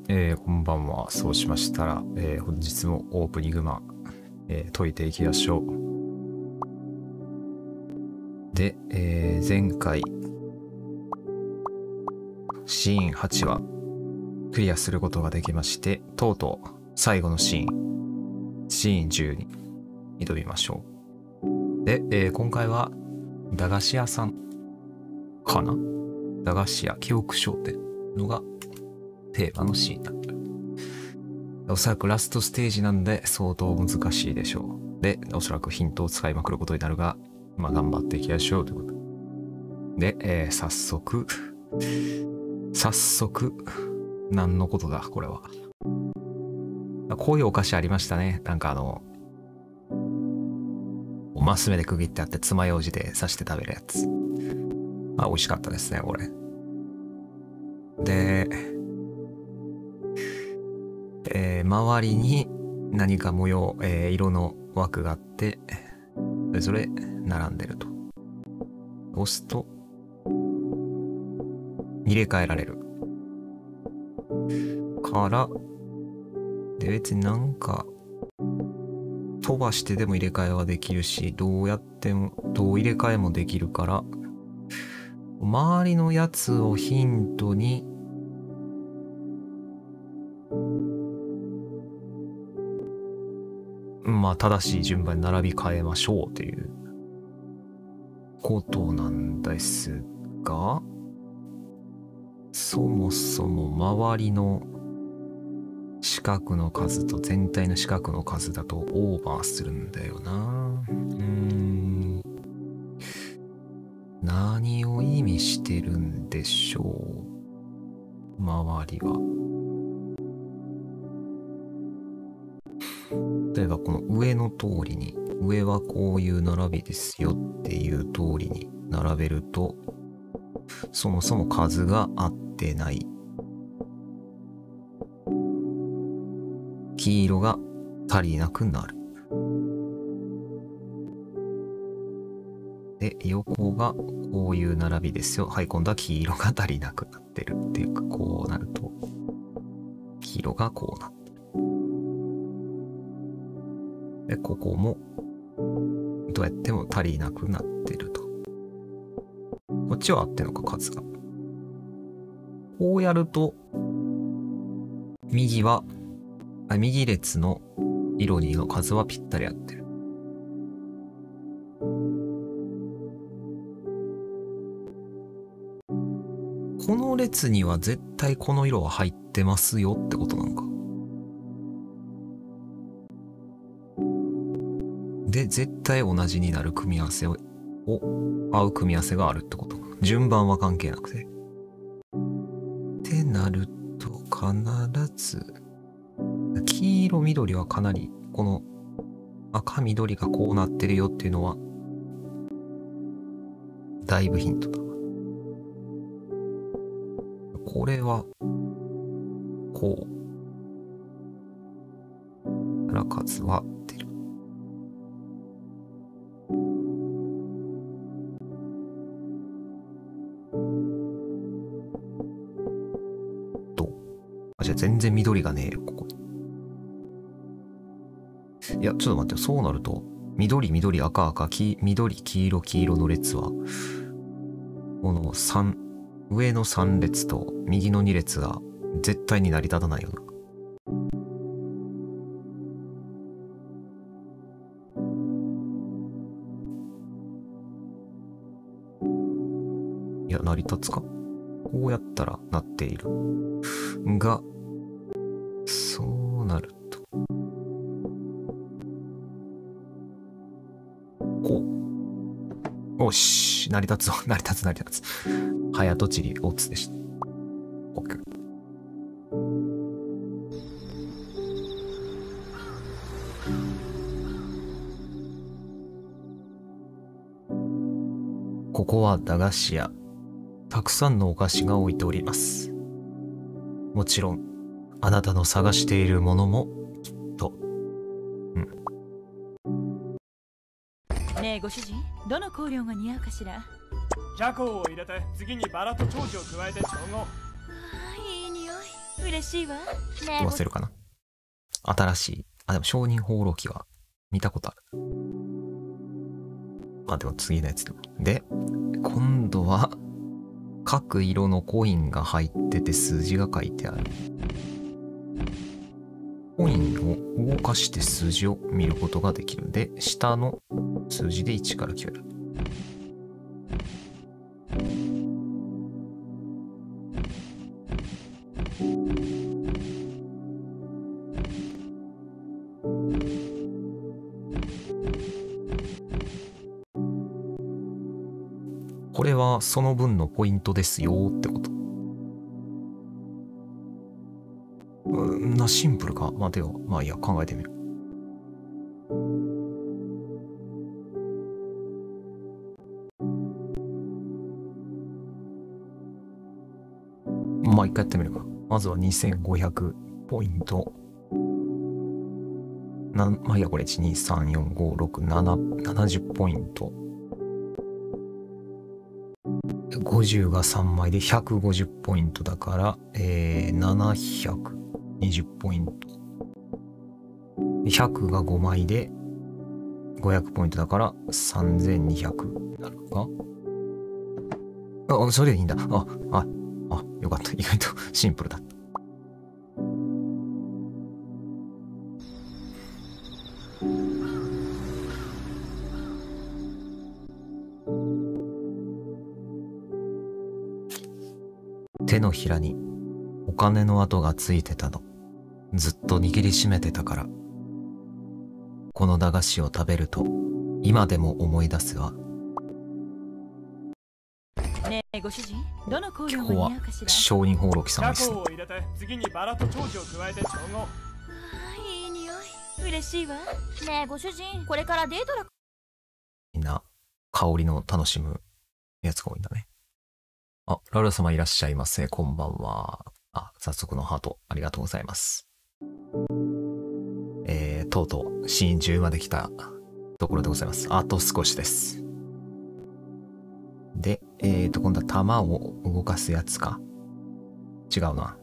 こんばんは。そうしましたら、本日もオープニングマン、解いていきましょう。で、前回、シーン8はクリアすることができまして、とうとう最後のシーン10に挑みましょう。で、今回は駄菓子屋さんかな？駄菓子屋記憶商店のがテーマのシーンだった。おそらくラストステージなんで相当難しいでしょう。で、おそらくヒントを使いまくることになるが、まあ頑張っていきましょうということで、早速、何のことだこれは。こういうお菓子ありましたね。なんかマス目で区切ってあって爪楊枝で刺して食べるやつ。美味しかったですね、これ。で、周りに何か模様、色の枠があって、それぞれ並んでると。押すと、入れ替えられる。から、で、別になんか、飛ばしてでも入れ替えはできるし、どうやっても、どう入れ替えもできるから、周りのやつをヒントに、まあ正しい順番に並び替えましょうということなんですが、そもそも周りの四角の数と全体の四角の数だとオーバーするんだよな。何を意味してるんでしょう、周りは。例えばこの上の通りに、上はこういう並びですよっていう通りに並べると、そもそも数が合ってない。黄色が足りなくなる。で、横がこういう並びですよ。はい、今度は黄色が足りなくなってるっていうか、こうなると、黄色がこうなってる。で、ここも、どうやっても足りなくなってると。こっちは合ってんのか、数が。こうやると、右列の色2の数はぴったり合ってる。この列には絶対この色は入ってますよってことなのか。で、絶対同じになる組み合わせを合う組み合わせがあるってことか。順番は関係なくて。ってなると、必ず、黄色、緑はかなり、この赤、緑がこうなってるよっていうのは、だいぶヒントだ。これは、こう。から数は合ってる。じゃあ全然緑がねえよ、ここに。いや、ちょっと待ってよ。そうなると、緑、赤、緑、黄色の列は、この上の3列と右の2列が絶対に成り立たないよな。いや、成り立つか？こうやったらなっている。が、そうなると。こう。おし、成り立つわ。成り立つ。早とちり、オツでした。OK。ここは駄菓子屋。たくさんのお菓子が置いております。もちろん、あなたの探しているものも、きっと。 ねえご主人、どの香料が似合うかしら。 ジャコウを入れて次にバラと長寿を加えて調合。 いい匂い。 嬉しいわ。 飛ばせるかな。新しい。あ、でも商人放浪記は見たことある。まあでも次のやつでも。で、今度は各色のコインが入ってて数字が書いてある。コインを動かして数字を見ることができる。で、下の数字で1から9選ぶ。これはその分のポイントですよってこと。シンプルか。待てよ。まあいいや、考えてみる。まあ一回やってみるか。まずは2500ポイント。まあいいや、これ1、2、3、4、5、6、7、70ポイント。50が3枚で150ポイントだから、720ポイント。100が5枚で500ポイントだから3200なるか。あ、それでいいんだ。よかった。意外とシンプルだった。手のひらにお金の跡がついてたの。ずっと握りしめてたから。この駄菓子を食べると今でも思い出すわ。 ねえご主人、どの香料今日はが似合うかしら。 商人放浪記さんですね。 を入れて次にバラと長寿を加えて調合。 あーいい匂い。嬉しいわ。 ねえご主人、これからデートだ。 みんな香りの楽しむやつが多いんだね。あ、ラウラ様いらっしゃいませ。こんばんは。あ、早速のハートありがとうございます。とうとうシーン10まで来たところでございます。あと少しです。で、今度は弾を動かすやつか。違うな。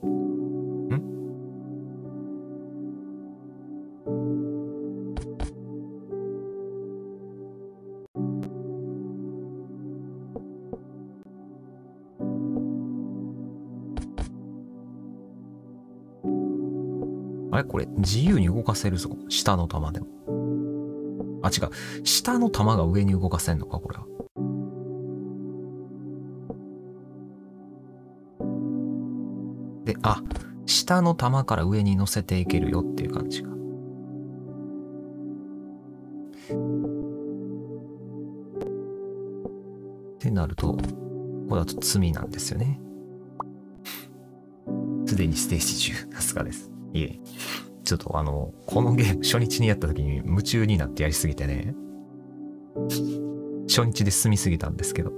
あれこれ自由に動かせるぞ。下の弾でも。あ、違う。下の弾が上に動かせんのかこれは。で、あ、下の弾から上に乗せていけるよっていう感じか。ってなると、これだと罪なんですよね。すでにステージ10。さすがです。いえ。ちょっとこのゲーム初日にやった時に夢中になってやりすぎてね。初日で進みすぎたんですけど。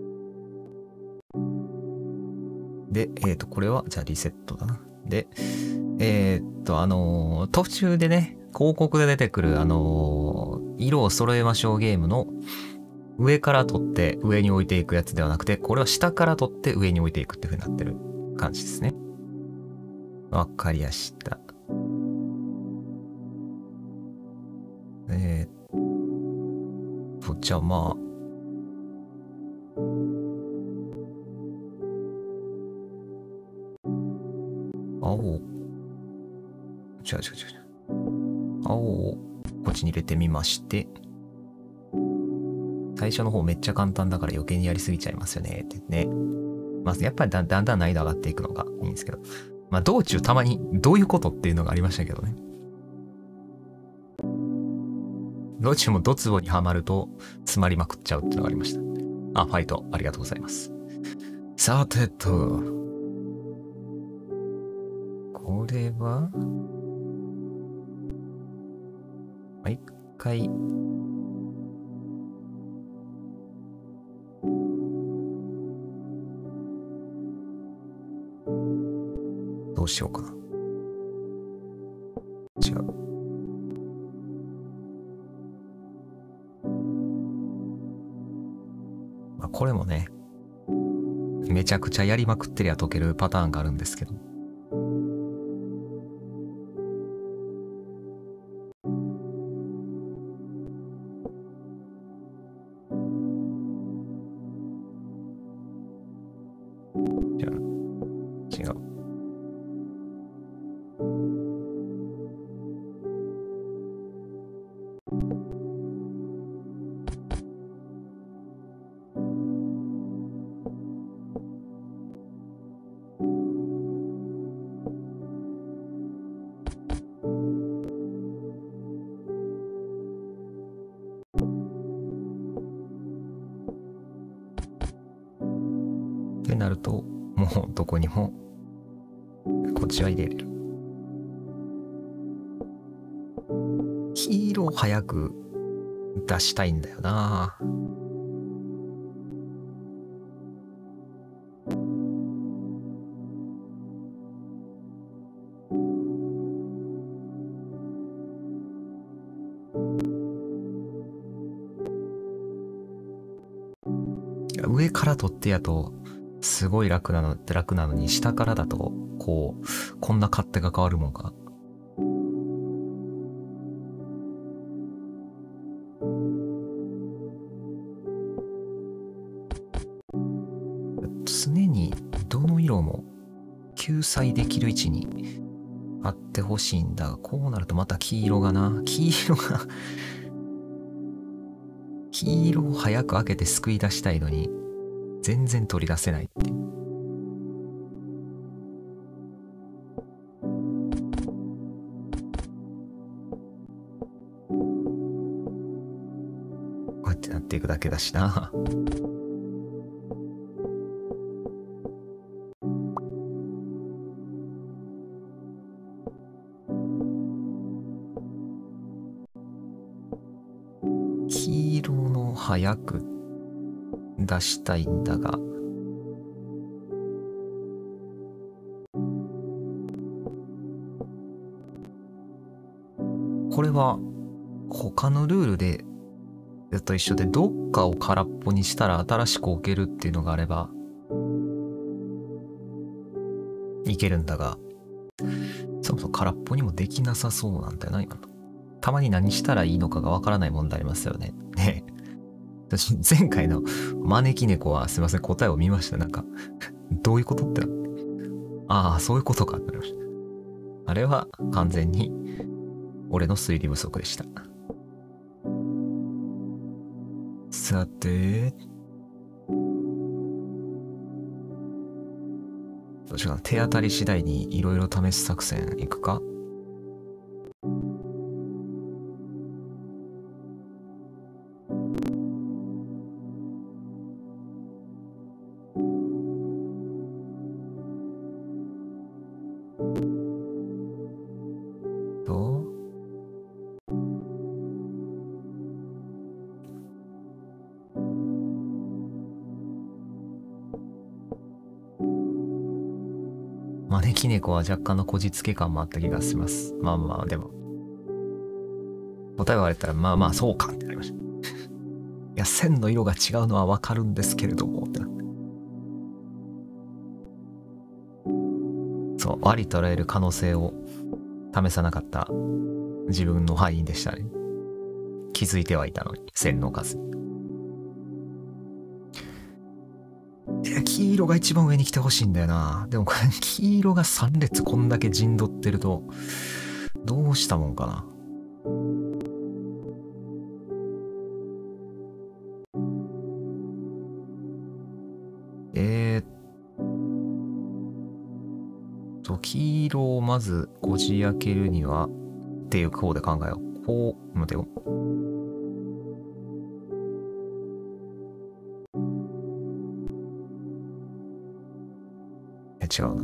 で、これは、じゃあリセットだな。で、途中でね、広告で出てくる、色を揃えましょうゲームの上から取って上に置いていくやつではなくて、これは下から取って上に置いていくっていう風になってる感じですね。わかりやした。じゃあまあ、青をこっちに入れてみまして、最初の方めっちゃ簡単だから余計にやりすぎちゃいますよねってね。まあやっぱりだんだん難易度上がっていくのがいいんですけど、まあ道中たまにどういうことっていうのがありましたけどね。道中もドツボにはまると詰まりまくっちゃうっていうのがありました。あ、ファイトありがとうございます。さてと、これは一回どうしようかな。違う。まあ、これもね、めちゃくちゃやりまくってりゃ解けるパターンがあるんですけど。 なると、もうどこにもこっちは入れれる。黄色を早く出したいんだよな。上から取ってやとすごい楽なのに、下からだとこんな勝手が変わるもんか。常にどの色も救済できる位置にあってほしいんだが、こうなるとまた黄色を早く開けて救い出したいのに全然取り出せないっていう。こうやってなっていくだけだしな。黄色の早く出したいんだが、これは他のルールでと一緒で、どっかを空っぽにしたら新しく置けるっていうのがあればいけるんだが、そもそも空っぽにもできなさそうなんだよな今の。たまに何したらいいのかがわからない問題ありますよね。ねえ、私前回の招き猫はすいません、答えを見ました。なんかどういうことってなって、ああそういうことかってなりました。あれは完全に俺の推理不足でした。さて、どうしようかな。手当たり次第にいろいろ試す作戦いくか。招き猫は若干のこじつけ感もあった気がします。まあまあ、でも。答えを言われたら、まあまあ、そうかってなりました。いや、線の色が違うのはわかるんですけれども、ってなって。そう、ありとあらゆる可能性を試さなかった自分の敗因でしたね。気づいてはいたのに、線の数。いや、黄色が一番上に来てほしいんだよな。でもこれ、黄色が3列こんだけ陣取ってると、どうしたもんかな。黄色をまずこじ開けるにはっていう方で考えよう。こう、待てよ。違うな。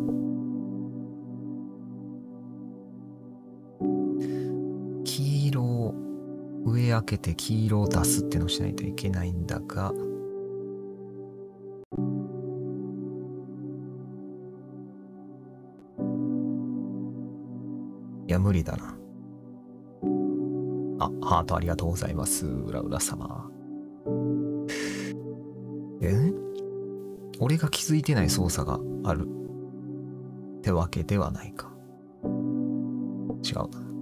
黄色を上開けて黄色を出すっていうのをしないといけないんだが、いや無理だな。あ、ハートありがとうございます。うらうら様。俺が気づいてない操作があるってわけではないか。違うな。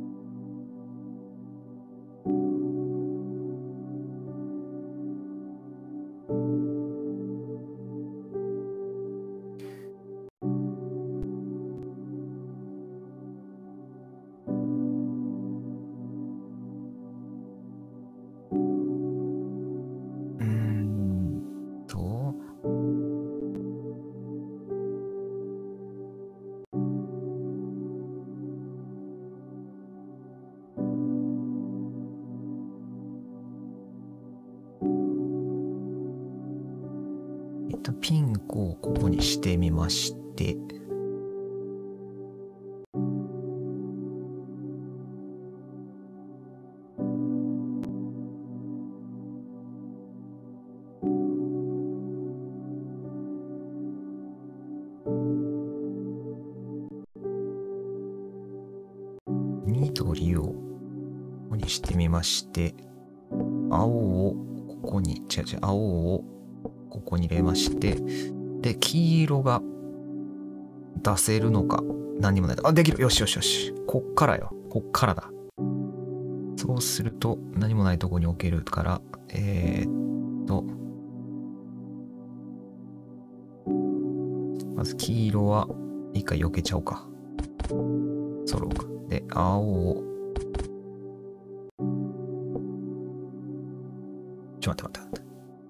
ピンクをここにしてみまして、緑をここにしてみまして、青をここに、青をここに入れまして、で、黄色が出せるのか、何にもない。あ、できる。よしよしよし。こっからよ。こっからだ。そうすると、何もないとこに置けるから、まず黄色は一回避けちゃおうか。揃うか。で、青を、ちょっと待って。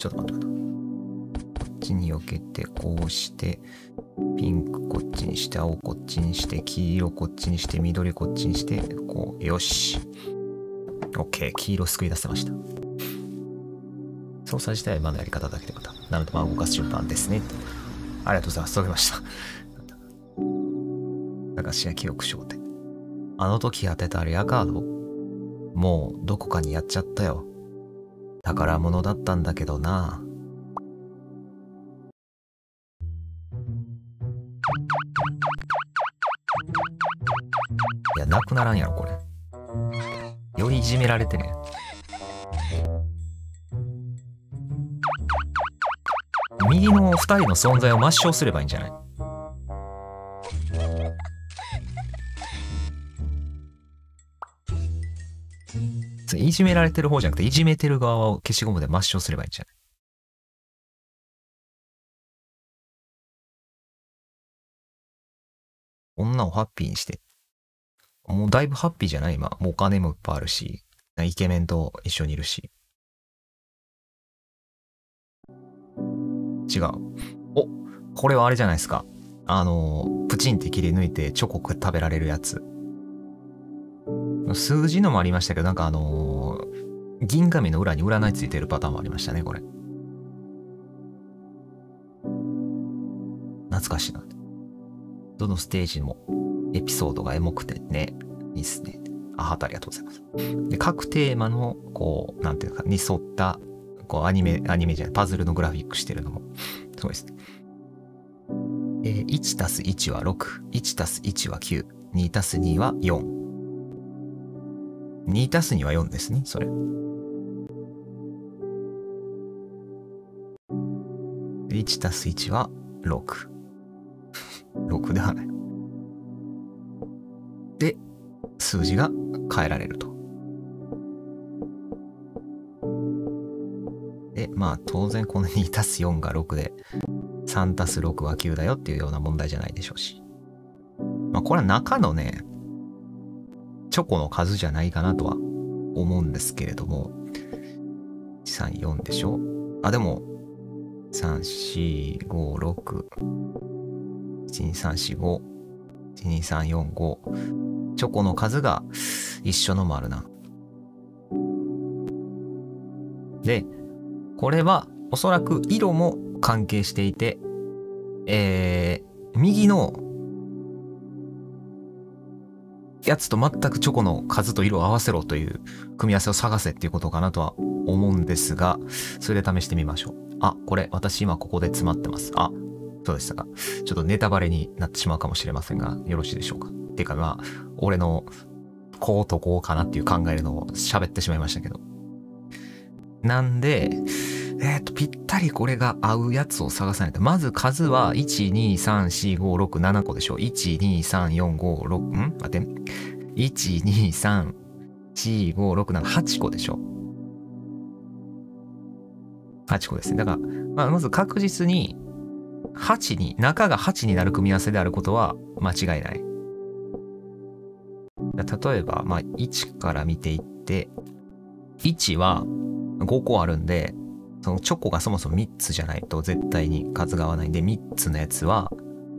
こっちに避けて、こうして、ピンクこっちにして、青こっちにして、黄色こっちにして、緑こっちにして、こう、よし。OK、黄色救い出せました。操作自体は今のやり方だけでまた。なので、動かす順番ですね。ありがとうございます。解けました。駄菓子屋記憶商店。あの時当てたレアカードもうどこかにやっちゃったよ。宝物だったんだけどな。いや、なくならんやろ、これ。よりいじめられてね。右の2人の存在を抹消すればいいんじゃない？いじめられてる方じゃなくて、いじめてる側を消しゴムで抹消すればいいんじゃない？女をハッピーにして。もうだいぶハッピーじゃない今。もうお金もいっぱいあるし、イケメンと一緒にいるし。違う。お、これはあれじゃないですか。プチンって切り抜いてチョコ食べられるやつ。数字のもありましたけど、なんか銀紙の裏に占いついてるパターンもありましたね、これ。懐かしいな。どのステージもエピソードがエモくてね、いいっすね。ありがとうございます。で、各テーマの、こう、なんていうか、に沿った、こう、アニメじゃない、パズルのグラフィックしてるのも、すごいですね。1たす1は6、1たす1は9、2たす2は4。2たす2は4ですね、それ。1たす1は6。6ではない。で、数字が変えられると。で、まあ当然この2たす4が6で、3たす6は9だよっていうような問題じゃないでしょうし。まあこれは中のね、チョコの数じゃないかなとは思うんですけれども、3、4でしょ？あ、でも、3、4、5、6、1、2、3、4、5、1、2、3、4、5。チョコの数が一緒のもあるな。で、これはおそらく色も関係していて、右のやつと全くチョコの数と色を合わせろという組み合わせを探せっていうことかなとは思うんですが、それで試してみましょう。あ、これ私今ここで詰まってます。あ、そうでしたか。ちょっとネタバレになってしまうかもしれませんが、よろしいでしょうか。っていうかまあ、俺のこうとこうかなっていう考えるのを喋ってしまいましたけど。なんで、ぴったりこれが合うやつを探さないと。まず数は、1、2、3、4、5、6、7個でしょ。1、2、3、4、5、6、待って。1、2、3、4、5、6、7、8個でしょ。8個ですね。だから、まず確実に、中が8になる組み合わせであることは間違いない。例えば、1から見ていって、1は5個あるんで、そのチョコがそもそも3つじゃないと絶対に数が合わないんで、3つのやつは、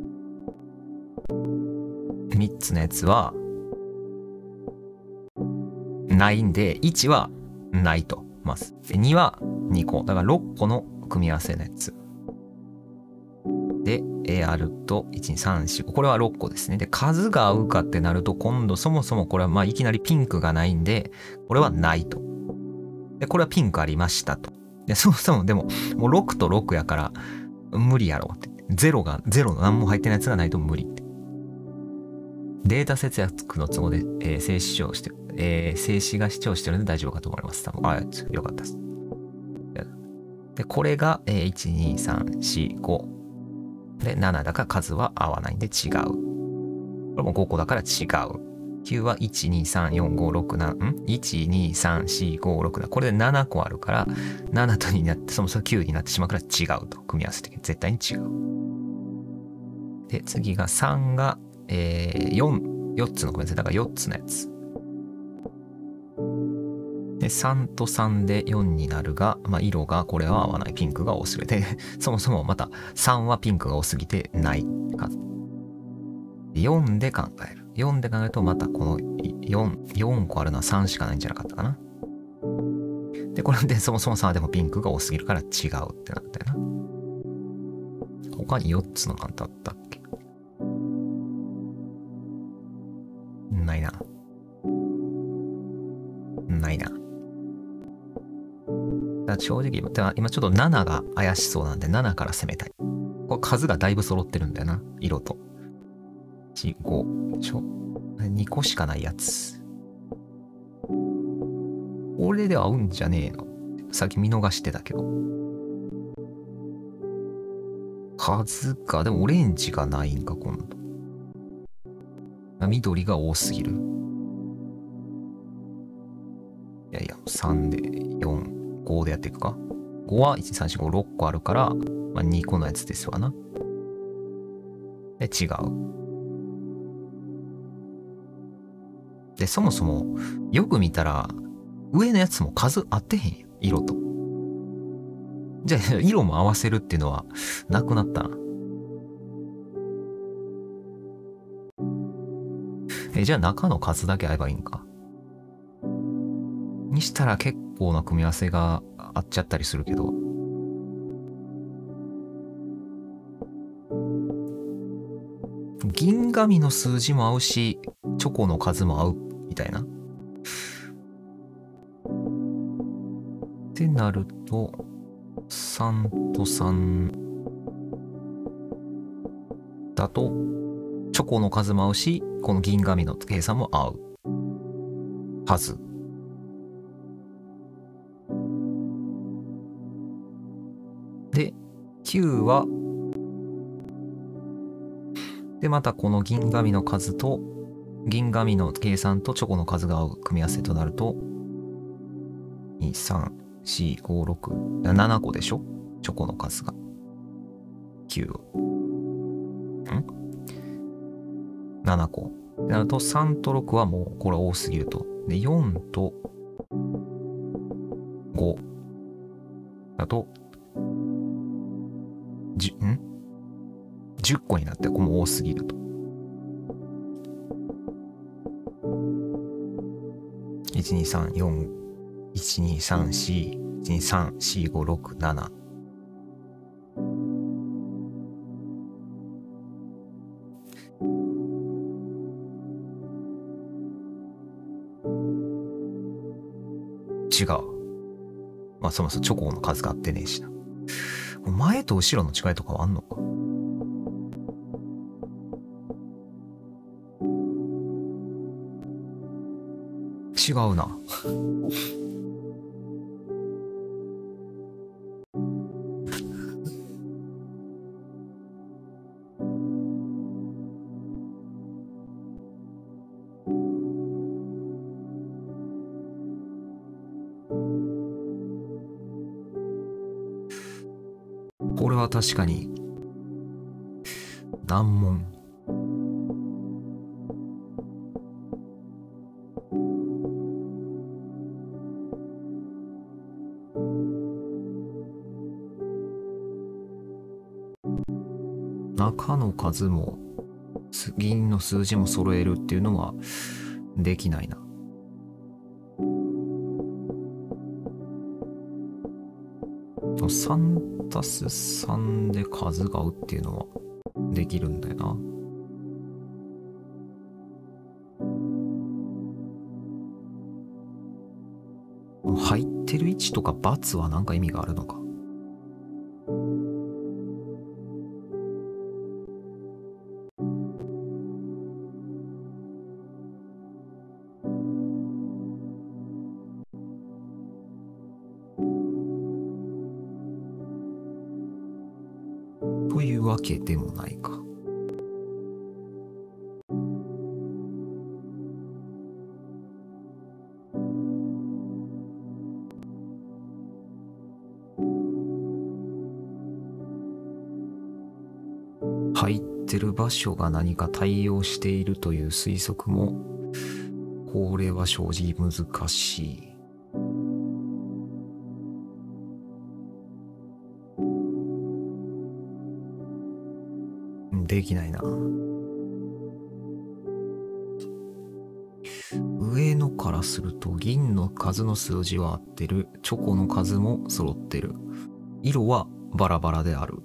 ないんで、1はないと。まず。2は2個。だから6個の組み合わせのやつ。 で、あると、1、2、3、4、5。これは6個ですね。で、数が合うかってなると、今度そもそもこれはまあいきなりピンクがないんで、これはないと。で、これはピンクありましたと。で、そもそもでも、もう6と6やから、無理やろって。0の何も入ってないやつがないと無理って。データ節約の都合で、静止が視聴してるので大丈夫かと思います。多分よかったです。で、これが、1、2、3、4、5。で、7だから数は合わないんで違う。これも5個だから違う。9は1、2、3、4、5、6、7、1、2、3、4、5、6だ。これで7個あるから、7と2になって、そもそも9になってしまうから違うと。組み合わせ的に絶対に違う。で、次が3が、4つの組み合わせだから4つのやつ。で、3と3で4になるが、まあ、色がこれは合わない。ピンクが多すぎて、そもそもまた3はピンクが多すぎてない数。4で考える。4で考えるとまたこの4個あるのは3しかないんじゃなかったかな。で、これでそもそも3でもピンクが多すぎるから違うってなったよな。他に4つのなんだったっけ？ないな。ないな。だ正直、今ちょっと7が怪しそうなんで7から攻めたい。これ数がだいぶ揃ってるんだよな。色と。1、5、2個しかないやつ。これで合うんじゃねえの。さっき見逃してたけど。数か。でもオレンジがないんか、今度。緑が多すぎる。いやいや、3で4、5でやっていくか。5は1、3、4、5、6個あるから、まあ、2個のやつですわな。で、違う。で、そもそも、よく見たら、上のやつも数合ってへんやん。色と。じゃあ、色も合わせるっていうのは、なくなったな。じゃあ中の数だけ合えばいいんか。にしたら結構な組み合わせが合っちゃったりするけど。銀紙の数字も合うし、チョコの数も合うみたいな。ってなると、3と3だと、チョコの数も合うし、この銀紙の計算も合うはず。で、9は、で、またこの銀紙の数と、銀紙の計算とチョコの数が合う組み合わせとなると、2、3、4、5、6、7個でしょ？チョコの数が。9。7個。でなると3と6はもうこれ多すぎると。で、4と5だと、10個になってこれも多すぎると。1、2、3、4、1、2、3、4、1、2、3、4、5、6、7。違う。まあそもそもチョコの数が合ってねえしな。前と後ろの違いとかはあんのか？違うな。これは確かに難問。中の数も銀の数字も揃えるっていうのはできないな。3 たす3で数が合うっていうのはできるんだよな。入ってる位置とか×は何か意味があるのか。というわけでもないか。入ってる場所が何か対応しているという推測も、これは正直難しい。できないな。上のからすると銀の数の数字は合ってる。チョコの数も揃ってる。色はバラバラである。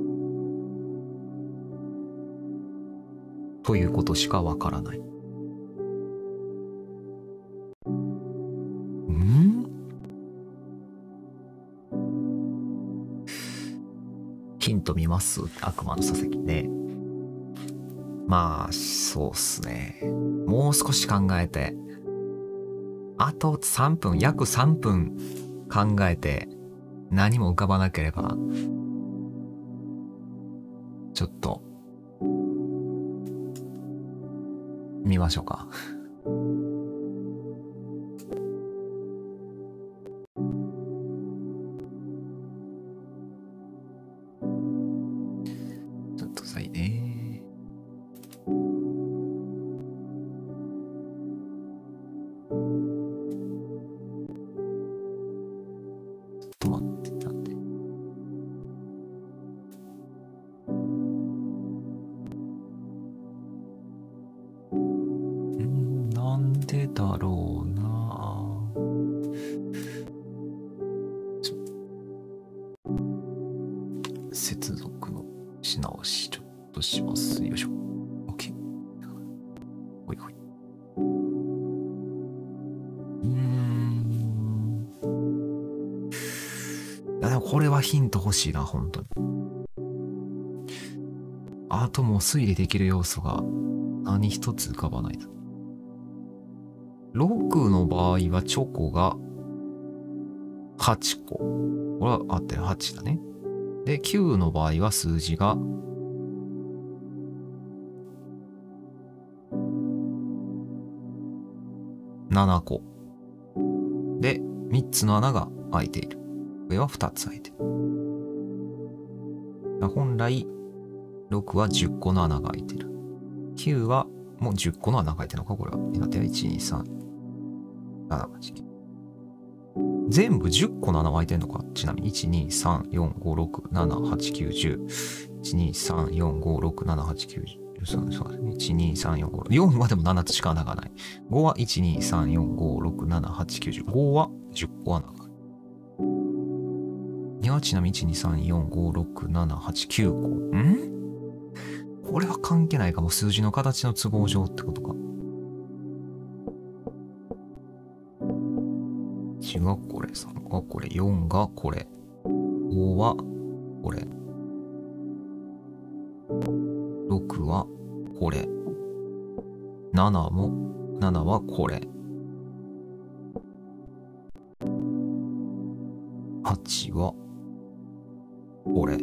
ということしかわからない。ヒント見ます？悪魔の佐々木ね。まあ、そうっすね。もう少し考えて、あと3分、約3分考えて、何も浮かばなければ、ちょっと、見ましょうか。ちょっとさいね。ちょっと待って、なんで。なんでだろうな。接続のし直しちょっとします。よいしょ。OK。ほいほい。いやでもこれはヒント欲しいな、本当に。あともう推理できる要素が何一つ浮かばない。6の場合はチョコが8個。これは合ってる、8だね。で、9の場合は数字が7個。で、3つの穴が開いている。上は2つ開いている。本来、6は10個の穴が開いている。9はもう10個の穴が開いてるのかこれは。今手は1、2、3、7、8、9。全部10個の穴が開いてるのかちなみに、1、2、3、4、5、6、7、8、9、10。1、2、3、4、5、6、7、8、9、10。そうです。1、2、3、4、5、6。4はでも7つしか穴がない。5は1、2、3、4、5、6、7、8、9、10。5は10個穴がある。2はちなみに1、2、3、4、5、6、7、8、9個。これは関係ないかも。数字の形の都合上ってことか。1がこれ、3がこれ、4がこれ、5はこれ、6はこれ、7はこれ、8はこれ。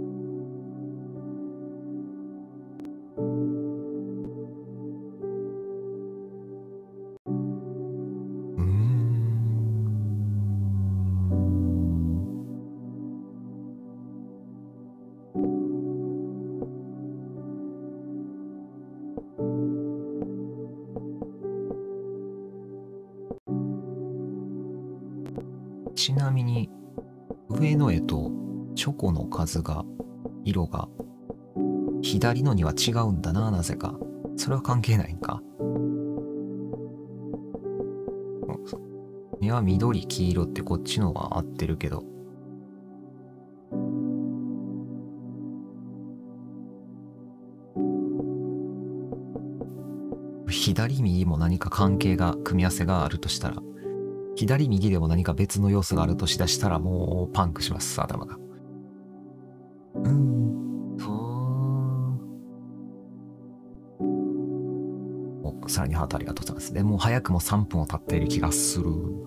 ちなみに上の絵とチョコの数が色が左のには違うんだな、なぜか。それは関係ないんか。には緑黄色ってこっちのは合ってるけど左右も何か関係が組み合わせがあるとしたら、左右でも何か別の要素があるとしだしたらもうパンクします、頭が。お、さらにハートありがとうございます。でもう早くも3分を経っている気がする。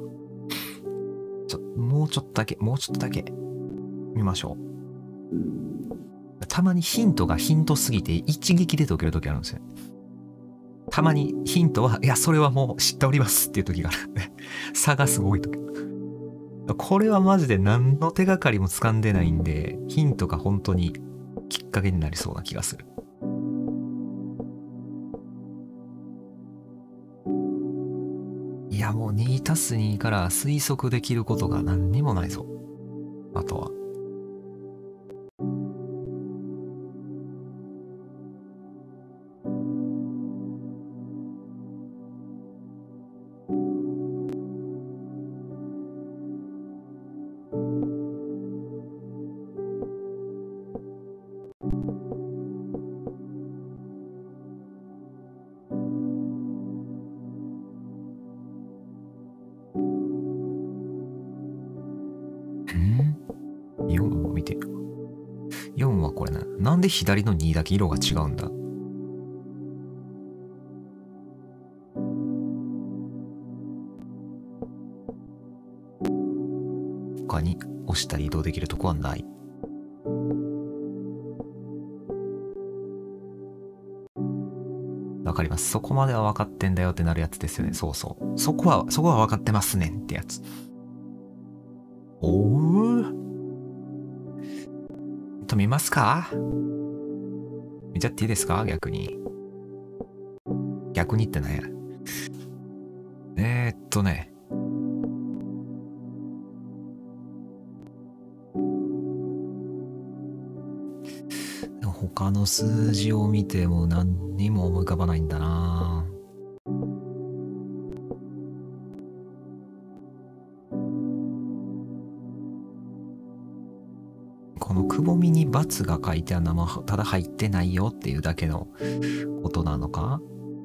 もうちょっとだけ見ましょう。たまにヒントがヒントすぎて一撃で解ける時あるんですよ。たまにヒントは、いや、それはもう知っておりますっていう時があるんで、差がすごい時。これはマジで何の手がかりも掴んでないんで、ヒントが本当にきっかけになりそうな気がする。いや、もう2たす2から推測できることが何にもないぞ。あとは。4を見て。4はこれな。なんで左の2だけ色が違うんだ？他に押したり移動できるとこはない。わかります。そこまでは分かってんだよってなるやつですよね。そうそう。そこは分かってますねんってやつ。おー。見ますか？見ちゃっていいですか？逆に。逆にってなんや。ね。他の数字を見ても何にも思い浮かばないんだな。このくぼみに×が書いてあるのはただ入ってないよっていうだけのことなのか？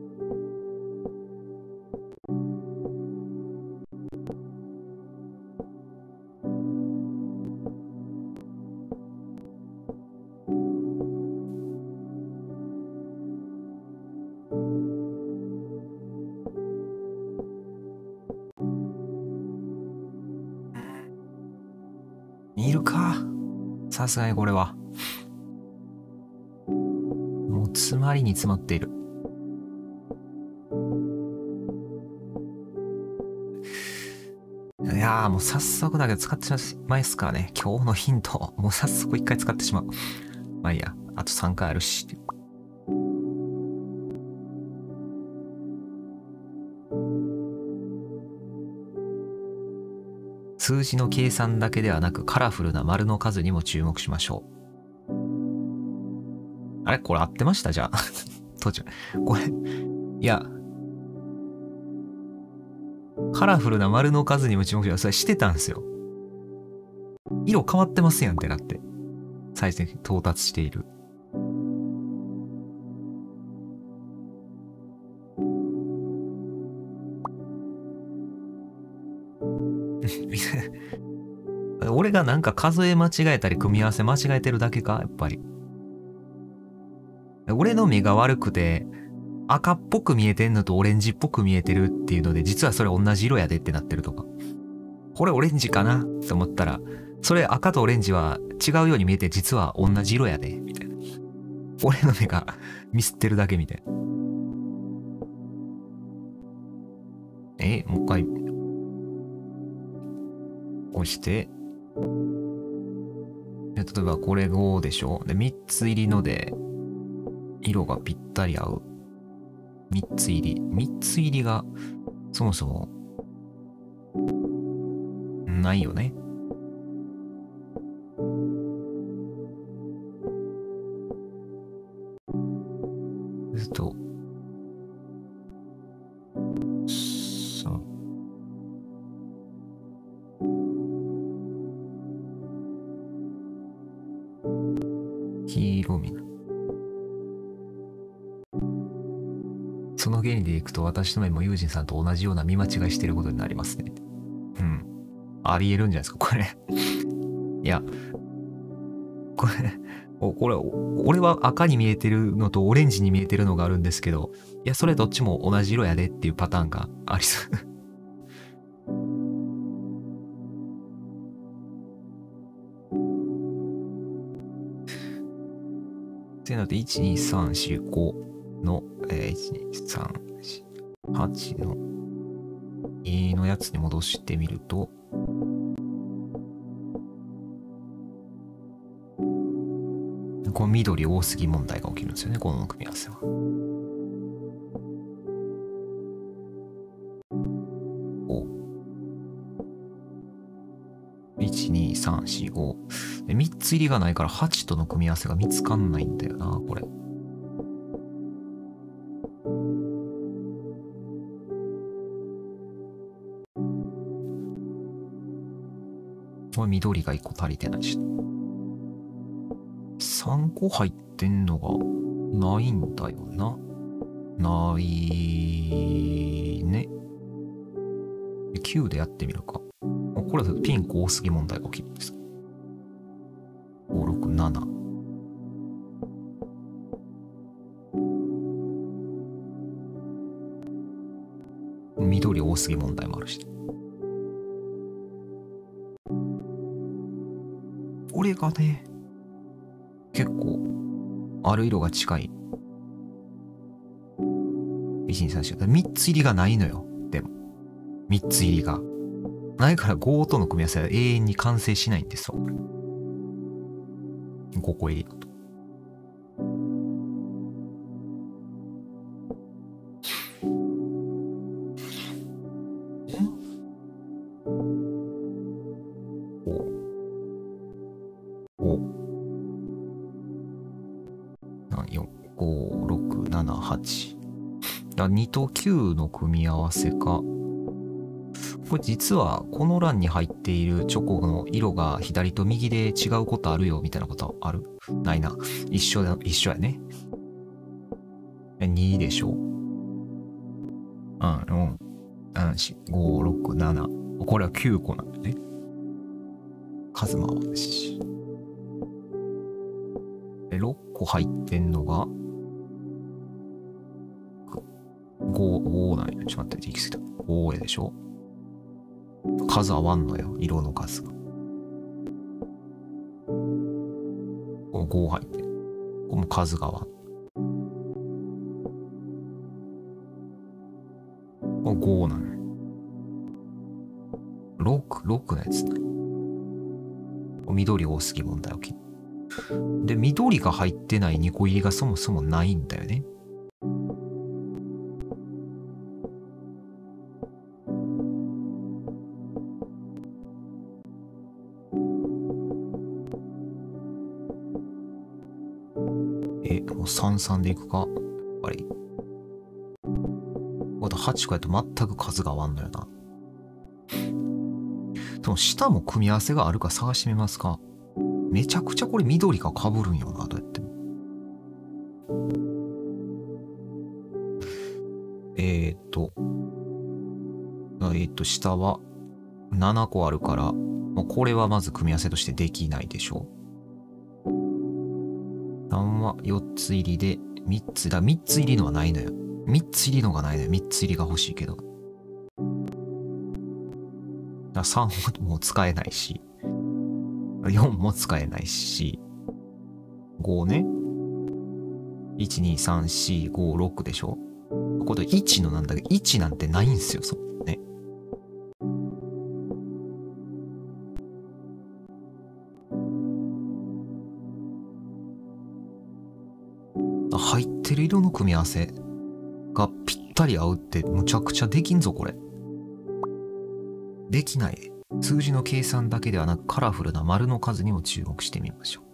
いるか？さすがにこれは。もう詰まりに詰まっている。いやーもう早速だけど使ってしまいますからね。今日のヒント。もう早速1回使ってしまう。まあいいや。あと3回あるし。数字の計算だけではなくカラフルな丸の数にも注目しましょう。あれこれ合ってましたじゃあ。途中。これ、いや、カラフルな丸の数にも注目しよう。それしてたんですよ。色変わってますやんってなって。最初に到達している。俺がなんか数え間違えたり組み合わせ間違えてるだけかやっぱり。俺の目が悪くて赤っぽく見えてんのとオレンジっぽく見えてるっていうので実はそれ同じ色やでってなってるとか。これオレンジかなって思ったらそれ赤とオレンジは違うように見えて実は同じ色やでみたいな。俺の目がミスってるだけみたいな。もう一回押して例えばこれ5でしょ。で3つ入りので色がぴったり合う。3つ入りがそもそもないよね。黄色みその原理でいくと私の目もユージンさんと同じような見間違いしてることになりますね。うん。ありえるんじゃないですか、これ。いや、これ、俺は赤に見えてるのとオレンジに見えてるのがあるんですけど、いや、それどっちも同じ色やでっていうパターンがありそう。っていうので、1、2、3、4、5の、1、2、3、4、8の2のやつに戻してみると、この緑多すぎ問題が起きるんですよね、この組み合わせは。1、2、3、4、5。3つ入りがないから8との組み合わせが見つかんないんだよな、これ。これ緑が1個足りてないし。3個入ってんのがないんだよな。ないね。9でやってみるか。これはピンク多すぎ問題が起きるんです。5、6、7。緑多すぎ問題もあるし。これがね、結構、ある色が近い。1、2、3、4。3つ入りがないのよ。でも。3つ入りが。ないから5との組み合わせは永遠に完成しないんですよ。5個入りだと。5、6、7、8。2と9の組み合わせか。これ実はこの欄に入っているチョコの色が左と右で違うことあるよみたいなことある？ないな。一緒やね。2でしょ。4、5、6、7。これは9個なんだね。数も合わないし。6個入ってんのが5なんや。ちょっと待って、行き過ぎた。5やでしょ。数合わんのよ、色の数が。5入ってる。この数が合わん。これ5なのよ。6のやつね。緑多すぎ問題起きる。で、緑が入ってない2個入りがそもそもないんだよね。もう33でいくかやっぱり。あと8個やと全く数が合わんのよな。その下も組み合わせがあるか探してみますか。めちゃくちゃこれ緑が被るんよな、どうやっても。下は7個あるから、もうこれはまず組み合わせとしてできないでしょう。3は4つ入りで、3つ入りのはないのよ。3つ入りのがないのよ。3つ入りが欲しいけど。3も使えないし、4も使えないし、5ね。1、2、3、4、5、6でしょ。これ1のなんだけど、1なんてないんすよ、そうね。入ってる色の組み合わせがぴったり合うってむちゃくちゃできんぞ、これ。できない。数字の計算だけではなくカラフルな丸の数にも注目してみましょう。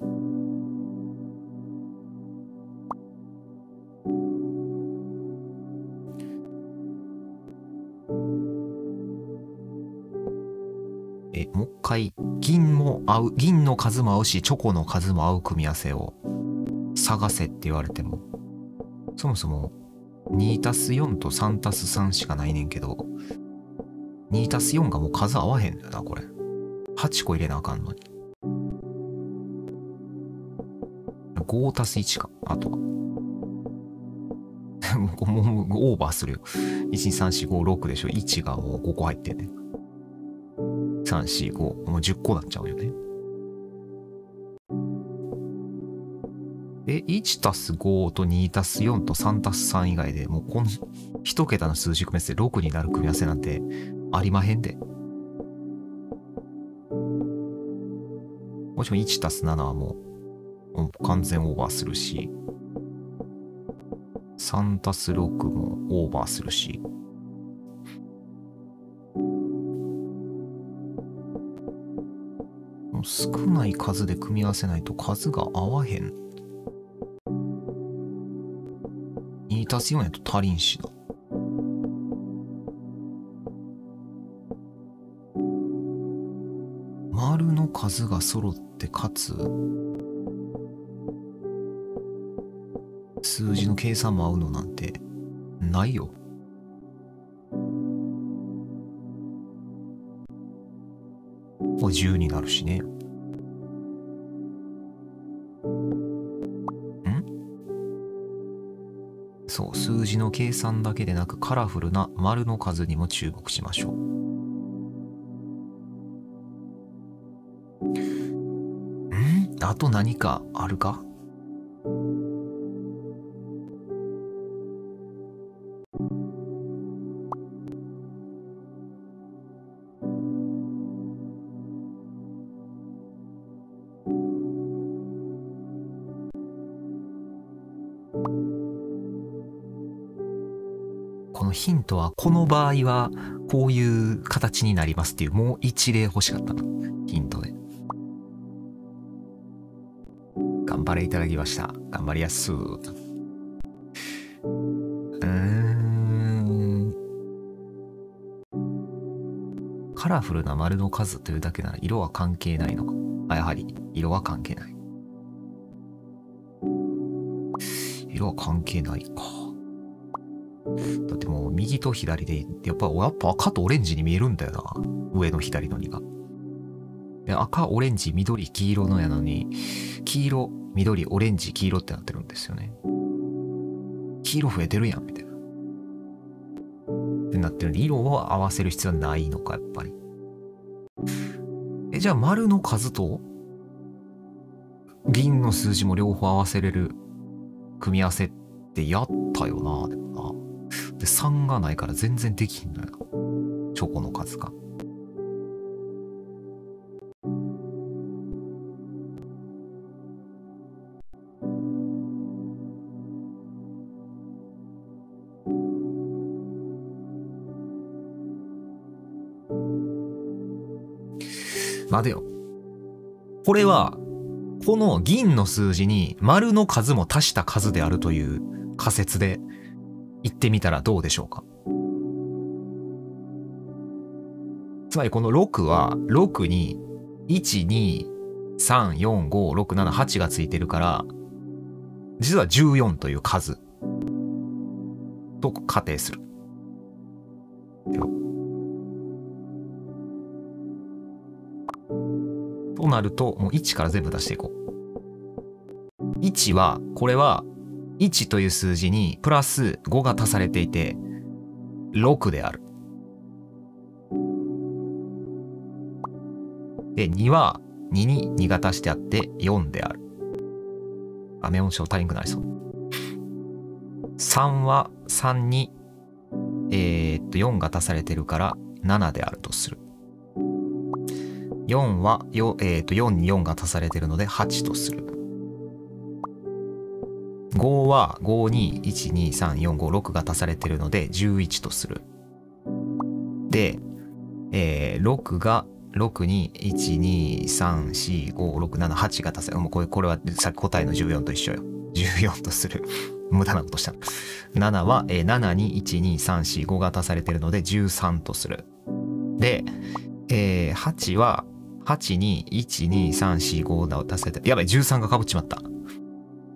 もう一回、銀の数も合うし、チョコの数も合う組み合わせを探せって言われても、そもそも 2+4 と 3+3 しかないねんけど、2+4 がもう数合わへんのよな、これ。8個入れなあかんのに。5+1か、あとは。もうオーバーするよ。1、2、3、4、5、6でしょ。1がもう5個入ってんね。3、4、5、もう10個なっちゃうよね。1+5 と 2+4 と 3+3 以外でもうこの一桁の数字組み合わせで6になる組み合わせなんてありまへんで。もちろん 1+7 はもう完全オーバーするし、3+6 もオーバーするし、少ない数で組み合わせないと数が合わへん。2+4 やと足りんしな。丸の数が揃ってかつ数字の計算も合うのなんてないよ。これ10になるしね。そう、数字の計算だけでなくカラフルな丸の数にも注目しましょう。あと何かあるか？このヒントはこの場合はこういう形になりますっていうもう一例欲しかったな。ヒントで。頑張れいただきました。頑張りやす。カラフルな丸の数というだけなら色は関係ないのか。あ、やはり色は関係ない。色は関係ないか。だってもう右と左でやっぱ赤とオレンジに見えるんだよな。上の左の2が。で赤、オレンジ、緑、黄色のやのに黄色、緑、オレンジ、黄色ってなってるんですよね。黄色増えてるやんみたいな。ってなってるんで色を合わせる必要はないのかやっぱり。じゃあ丸の数と銀の数字も両方合わせれる組み合わせってやったよな。でもな。で3がないから全然できんのよ。チョコの数が。待てよ。これはこの銀の数字に丸の数も足した数であるという仮説で言ってみたらどうでしょうか。つまりこの6は6に1、2、3、4、5、6、7、8がついてるから実は14という数と仮定する。となるともう1から全部出していこう。1はこれは1という数字にプラス5が足されていて6である。で2は2に2が足してあって4である。メモ帳足りんくなりそう。3は3に4が足されてるから7であるとする。4は4に4が足されてるので8とする。5は5に1、2、3、4、5、6が足されてるので11とする。で、6が6に1、2、3、4、5、6、7、8が足される。もうこれはさっき答えの14と一緒よ。14とする。無駄なことした。7は、7に1、2、3、4、5が足されてるので13とする。で、8は8に1、2、3、4、5が足されて、やばい、13が被っちまった。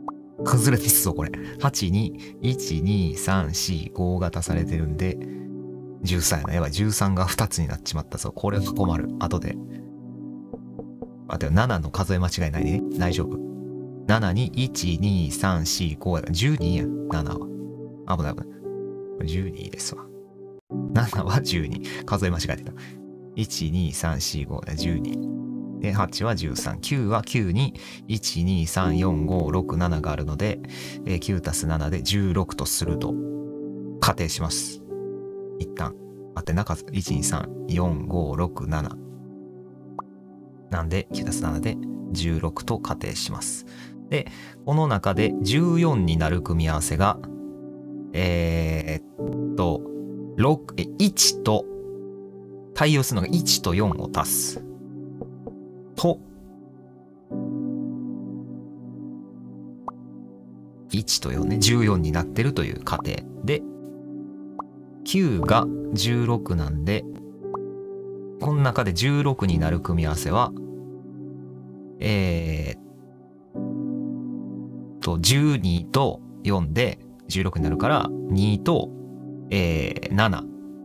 崩れですぞ、これ。8に、1、2、3、4、5が足されてるんで、13やな。やばい、13が2つになっちまったぞ。これは困る。後で。あ、でも7の数え間違いないね。大丈夫。7に、1、2、3、4、5やから12や。7は。危ない危ない。12ですわ。7は12。数え間違えてた。1、2、3、4、5、12。で、8は13。9は9に、1、2、3、4、5、6、7があるので、9たす7で16とすると仮定します。一旦。あってなかった。1、2、3、4、5、6、7。なんで、9たす7で16と仮定します。で、この中で14になる組み合わせが、1と、対応するのが1と4を足す。と、1と4ね、14になってるという仮定で、9が16なんで、この中で16になる組み合わせは、12と4で16になるから、2と、7。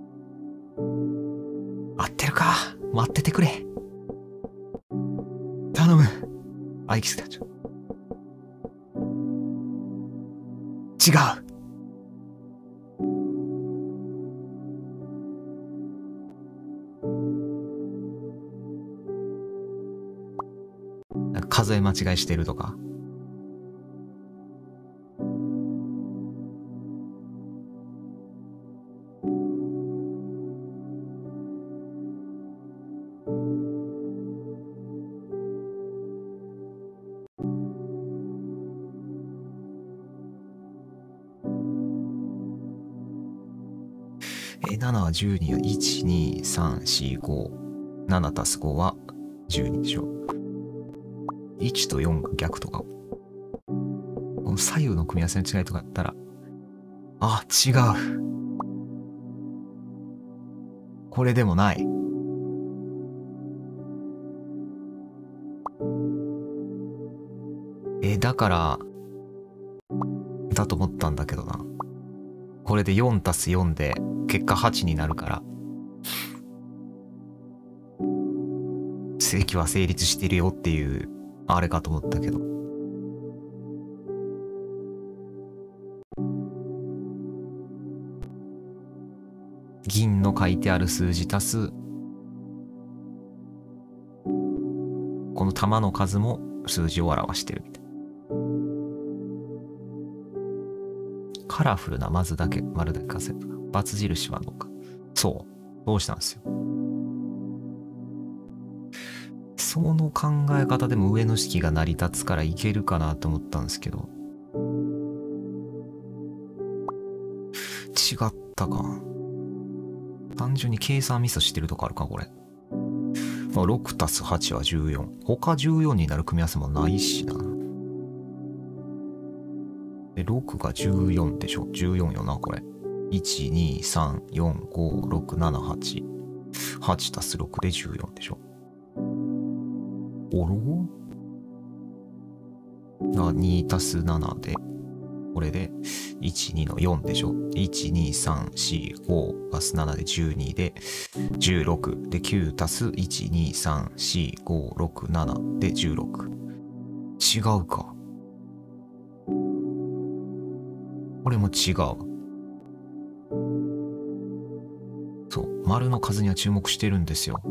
合ってるか。待っててくれ。頼む。あ、行き過ぎた。違う。なんか数え間違いしてるとか。7は12は1、2、3、4、5。7たす5は12でしょ。1と4が逆とか。この左右の組み合わせの違いとかだったら、あ、違う。これでもない。だから、だと思ったんだけどな。これで4たす4で結果8になるから、正規は成立してるよっていう、あれかと思ったけど。銀の書いてある数字足す、この玉の数も数字を表してるみたい。カラフルな丸だけ数えるとか。×印はどうか。そう。どうしたんですよ。その考え方でも上の式が成り立つからいけるかなと思ったんですけど。違ったか。単純に計算ミスしてるとかあるか、これ。6たす8は14。他14になる組み合わせもないしな。で、6が14でしょ。14よな、これ。1、2、3、4、5、6、7、8。8たす6で14でしょ。おろ2たす7で、これで、1、2の4でしょ。1、2、3、4、5、足す7で12で、16で9足す1、2、3、4、5、6、7で16。違うか。これも違う。そう、丸の数には注目してるんですよ。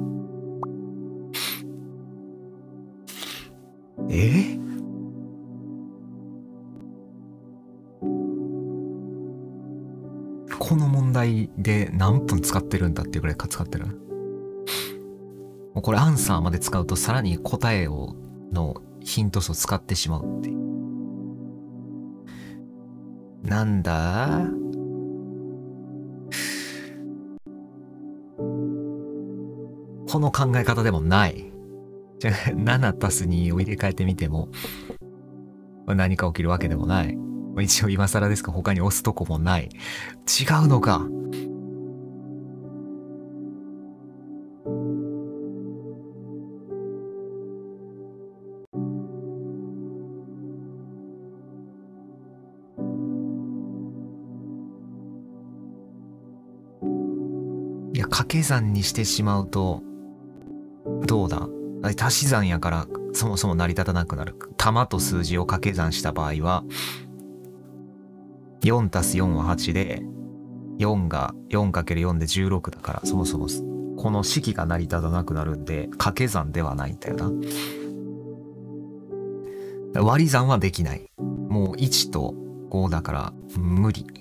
この問題で何分使ってるんだっていうぐらい使ってる。もうこれアンサーまで使うとさらに答えのヒント数を使ってしまうっていう。なんだ？この考え方でもない。じゃあ7たす2を入れ替えてみても何か起きるわけでもない。一応今更ですか、他に押すとこもない。違うのか。 掛け算にしてしまうと、どうだ？足し算やからそもそも成り立たなくなる。玉と数字を掛け算した場合は、4たす4は8で、4が 4×4 で16だから、そもそもこの式が成り立たなくなるんで、掛け算ではないんだよな。割り算はできない。もう1と5だから無理。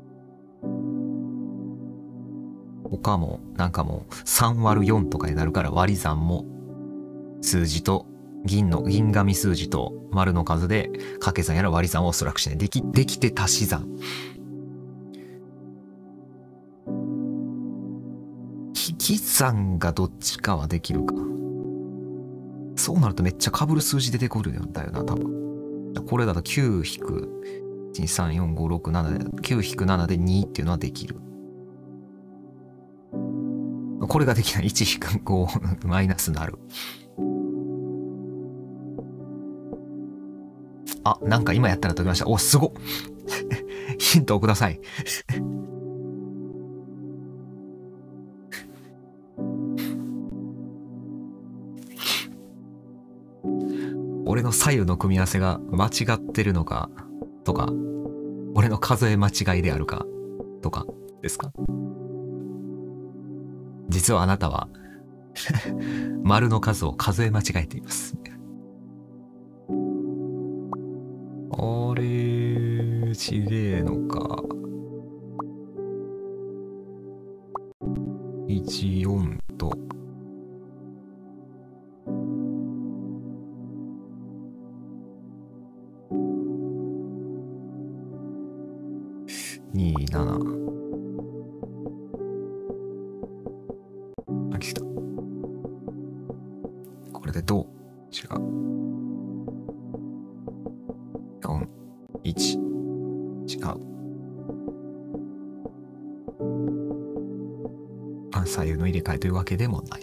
他もなんかもう3割る4とかになるから割り算も数字と銀紙数字と丸の数で掛け算やら割り算はおそらくしない。できて足し算。引き算がどっちかはできるか。そうなるとめっちゃ被る数字出てくるんだよな、多分。これだと9-1,3,4,5,6,7 で、9-7で2っていうのはできる。これができない。1-5 マイナスなる。あ、なんか今やったら解きました。お、すごっヒントをください。俺の左右の組み合わせが間違ってるのかとか、俺の数え間違いであるかとかですか？実はあなたは丸の数を数え間違えています。あれ、ちげえのか。14と27。あ、来た。これでどう？違う。4、1。違う。左右の入れ替えというわけでもない。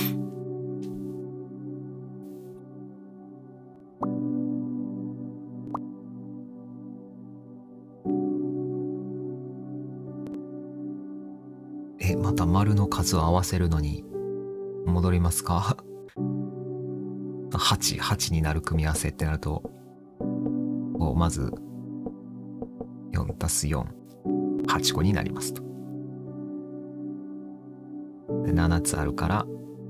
また丸の数を合わせるのに戻りますか？8になる組み合わせってなると、まず4たす4、8個になりますと。で7つあるから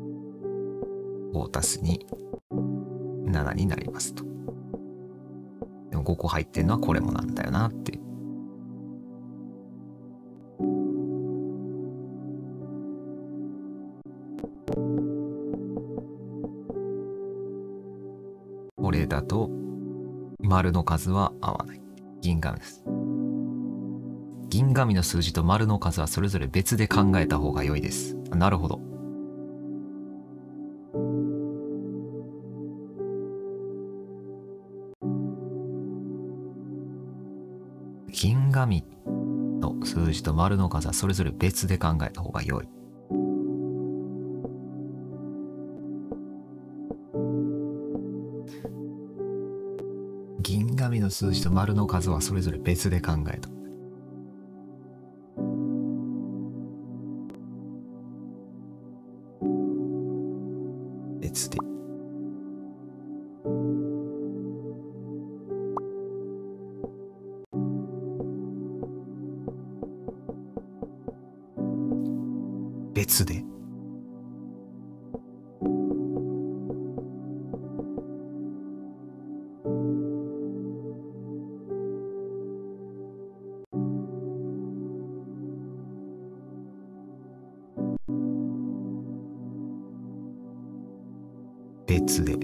5たす2、7になりますと。でも5個入ってるのはこれもなんだよなっていう。これだと丸の数は合わない。銀紙です。銀紙の数字と丸の数はそれぞれ別で考えた方が良いです。なるほど。銀紙の数字と丸の数はそれぞれ別で考えた方が良い。銀紙の数字と丸の数はそれぞれ別で考えた。別で。別で。別で。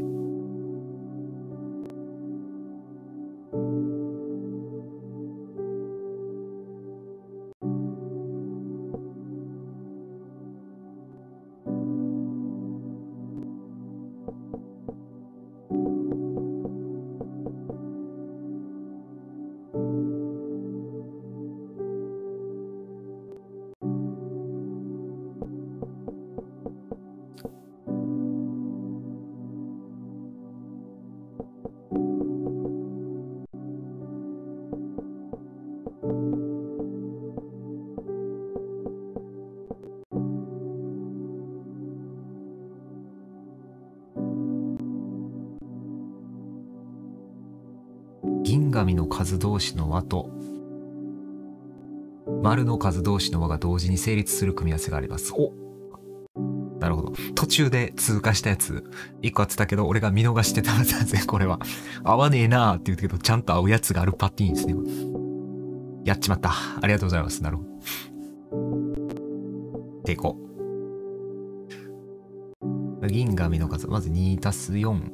銀紙の数同士の和と丸の数同士の和が同時に成立する組み合わせがあります。お、なるほど。途中で通過したやつ1個あってたけど、俺が見逃してたはずなんですね。これは合わねえなーって言うけど、ちゃんと合うやつがあるパティーンですね。やっちまった。ありがとうございます。なるほど。でいこう。銀紙の数、まず2たす4。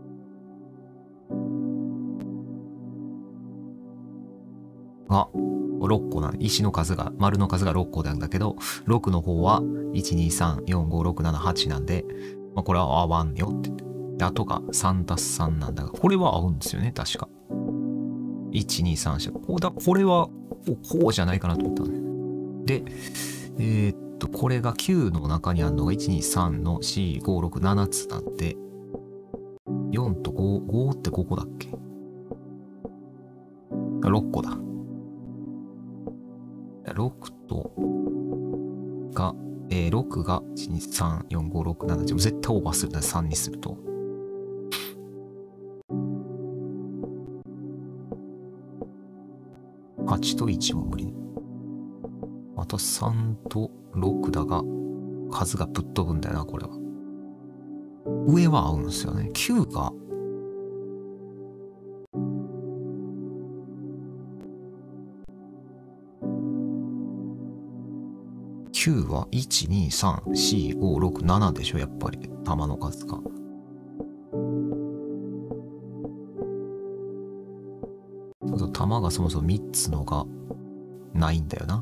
あ、6個な。石の数が、丸の数が6個なんだけど、6の方は、1、2、3、4、5、6、7、8なんで、まあ、これは合わんよって言って。で、あとが3たす3なんだが、これは合うんですよね、確か。1、2、3、4。これは、こうじゃないかなと思ったので。で、これが9の中にあるのが1、2、3の4、5、6、7つなんで、4と5、5って5個だっけ ?6 個だ。6と、6が1、2、3、4、5、6、7、絶対オーバーするな、3にすると。8と1も無理。また3と6だが、数がぶっ飛ぶんだよな、これは。上は合うんですよね。9が、9は1、2、3、4、5、6、7でしょ、やっぱり。玉の数が。玉がそもそも3つのがないんだよな。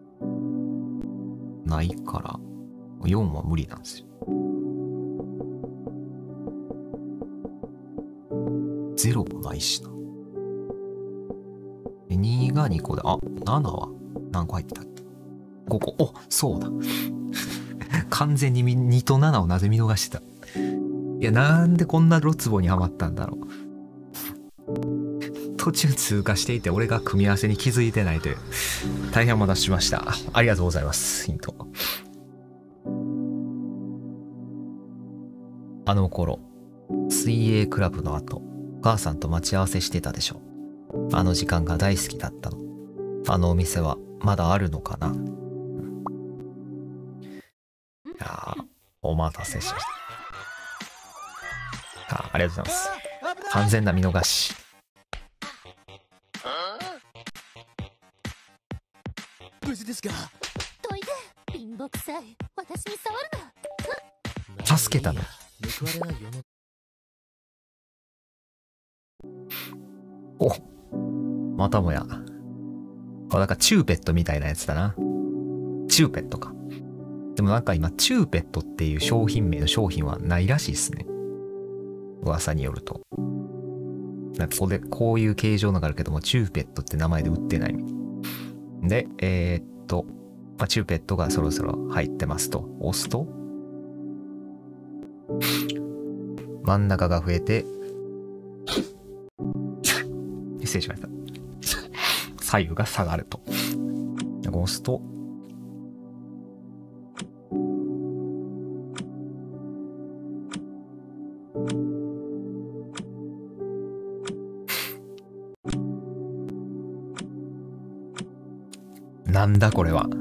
ないから、4は無理なんですよ。0もないしな。2が2個で、あ、7は何個入ってたっけ ?5 個。お、そうだ。完全に2と7をなぜ見逃してた。いや、なんでこんなロツボにはまったんだろう。途中通過していて俺が組み合わせに気づいてないという大変お待たせしました。ありがとうございます。ヒント。あの頃水泳クラブの後お母さんと待ち合わせしてたでしょ。あの時間が大好きだったの。あのお店はまだあるのかな。いやお待たせしました。ありがとうございます。完全な見逃し。 無事ですか。 どいて、貧乏くさい。私に触るな。 助けたの。 報われない世の。 お、またもや。なんかチューペットみたいなやつだな。チューペットか。でもなんか今チューペットっていう商品名の商品はないらしいですね。噂によると。なんかこういう形状のがあるけども、チューペットって名前で売ってないみたい。で、チューペットがそろそろ入ってますと。押すと、真ん中が増えて、失礼しました。左右が下がると。押すと、なんだこれは。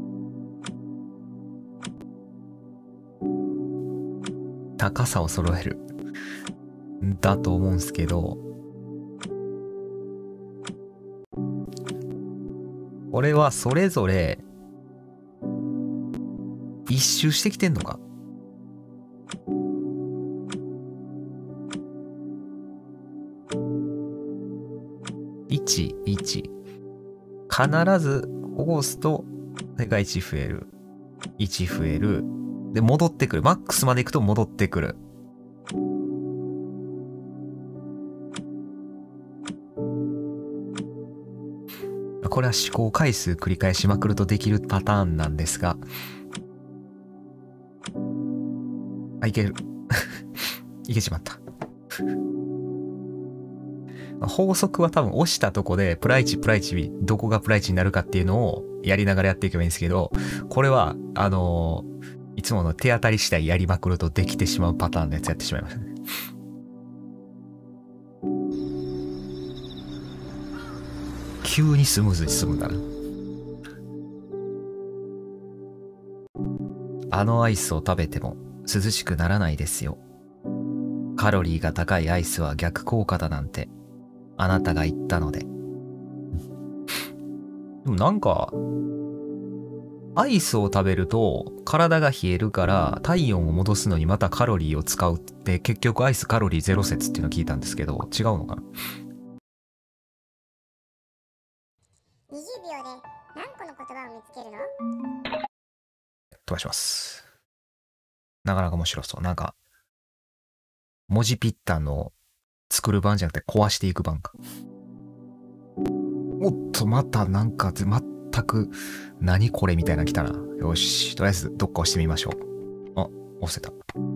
高さを揃える。だと思うんすけど。これはそれぞれ、一周してきてんのか。1、1。必ず、ここ押すと、それが1増える。1増える。で、戻ってくる。マックスまで行くと戻ってくる。これは試行回数繰り返しまくるとできるパターンなんですが。あ、いける。いけちまった。法則は多分押したとこでプラ1プラ1どこがプラ1になるかっていうのをやりながらやっていけばいいんですけど、これはいつもの手当たり次第やりまくるとできてしまうパターンのやつやってしまいましたね。 急にスムーズに進むんだな。あのアイスを食べても涼しくならないですよ。カロリーが高いアイスは逆効果だなんてあなたが言ったので。でもなんかアイスを食べると体が冷えるから体温を戻すのにまたカロリーを使うって結局アイスカロリーゼロ説っていうのを聞いたんですけど違うのかな。 20秒で何個の言葉を見つけるの？ 飛ばします。なかなか面白そう。なんか文字ピッタンの作る版じゃなくて壊していく版か。おっとまたなんか全く何これみたいなの来たな。よし、とりあえずどっか押してみましょう。あ、押せた。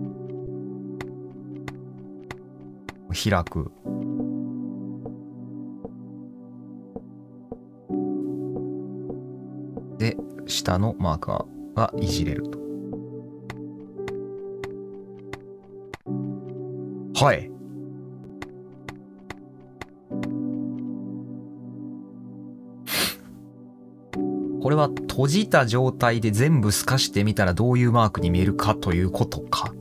開く。で、下のマーカーがいじれると。はい。これは閉じた状態で全部透かしてみたらどういうマークに見えるかということか。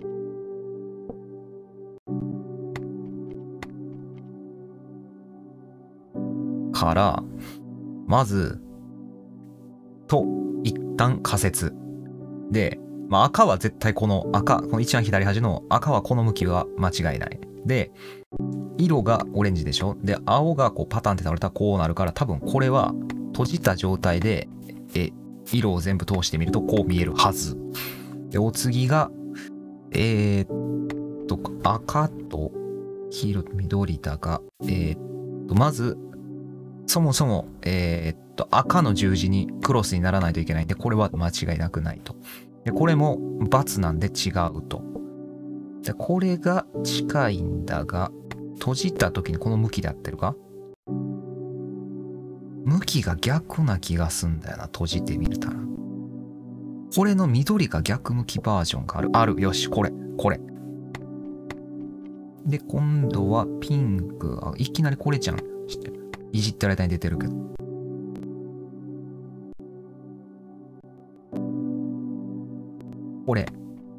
から、まず、一旦仮説。で、まあ赤は絶対この一番左端の赤はこの向きは間違いない。で、色がオレンジでしょ。で、青がこうパタンって倒れたらこうなるから多分これは閉じた状態で、色を全部通してみるとこう見えるはず。で、お次が、赤と黄色、緑だが、まず、そもそも、赤の十字にクロスにならないといけないんで、これは間違いなくないと。で、これも×なんで違うと。で、これが近いんだが、閉じた時にこの向きで合ってるか？向きが逆な気がすんだよな、閉じてみるたら。これの緑が逆向きバージョンがある。よし、これ。で、今度はピンク。いきなりこれじゃん。いじってる間に出てるけど。これ。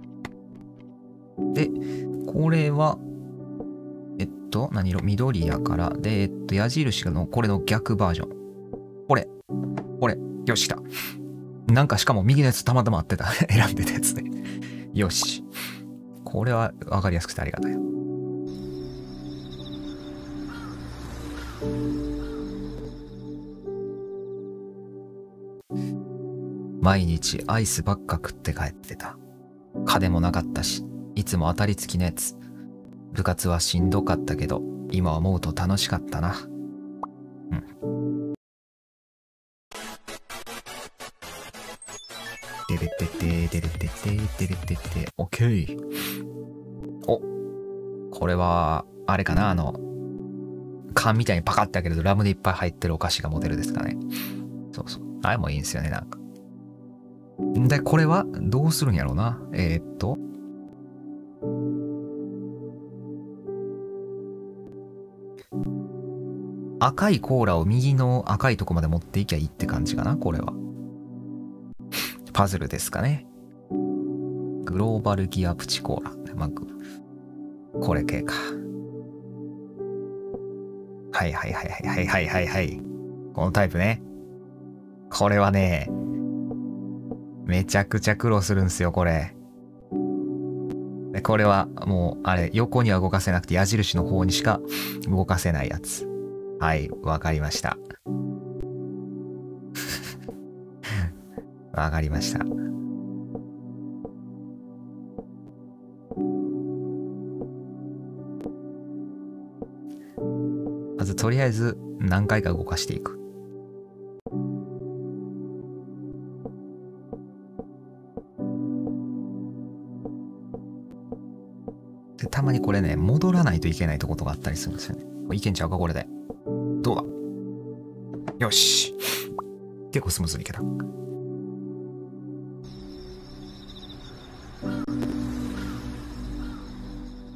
で、これは、何色？緑やから。で、矢印のこれの逆バージョン。これ。よし、来た。なんかしかも右のやつたまたま合ってた。選んでたやつね。よし。これは分かりやすくてありがたい。毎日アイスばっか食って帰ってた。金もなかったし、いつも当たり付きのやつ。部活はしんどかったけど、今思うと楽しかったな。うん。でれてて、でれてて、でれてて、オッケー。お、これは、あれかな、缶みたいにパカって開けるとラムでいっぱい入ってるお菓子がモデルですかね。そうそう。あれもいいんですよね、なんか。で、これはどうするんやろうな。赤いコーラを右の赤いとこまで持っていきゃいいって感じかな、これは。パズルですかね。グローバルギアプチコーラ。まあ、これ系か。はい。このタイプね。これはね、めちゃくちゃ苦労するんすよ、これ。で、これはもう、あれ、横には動かせなくて矢印の方にしか動かせないやつ。はい、わかりました。わかりました。まずとりあえず何回か動かしていく。で、たまにこれね、戻らないといけないとことがあったりするんですよね。いけんちゃうか、これで。どうだ？よし。結構スムーズにいけた。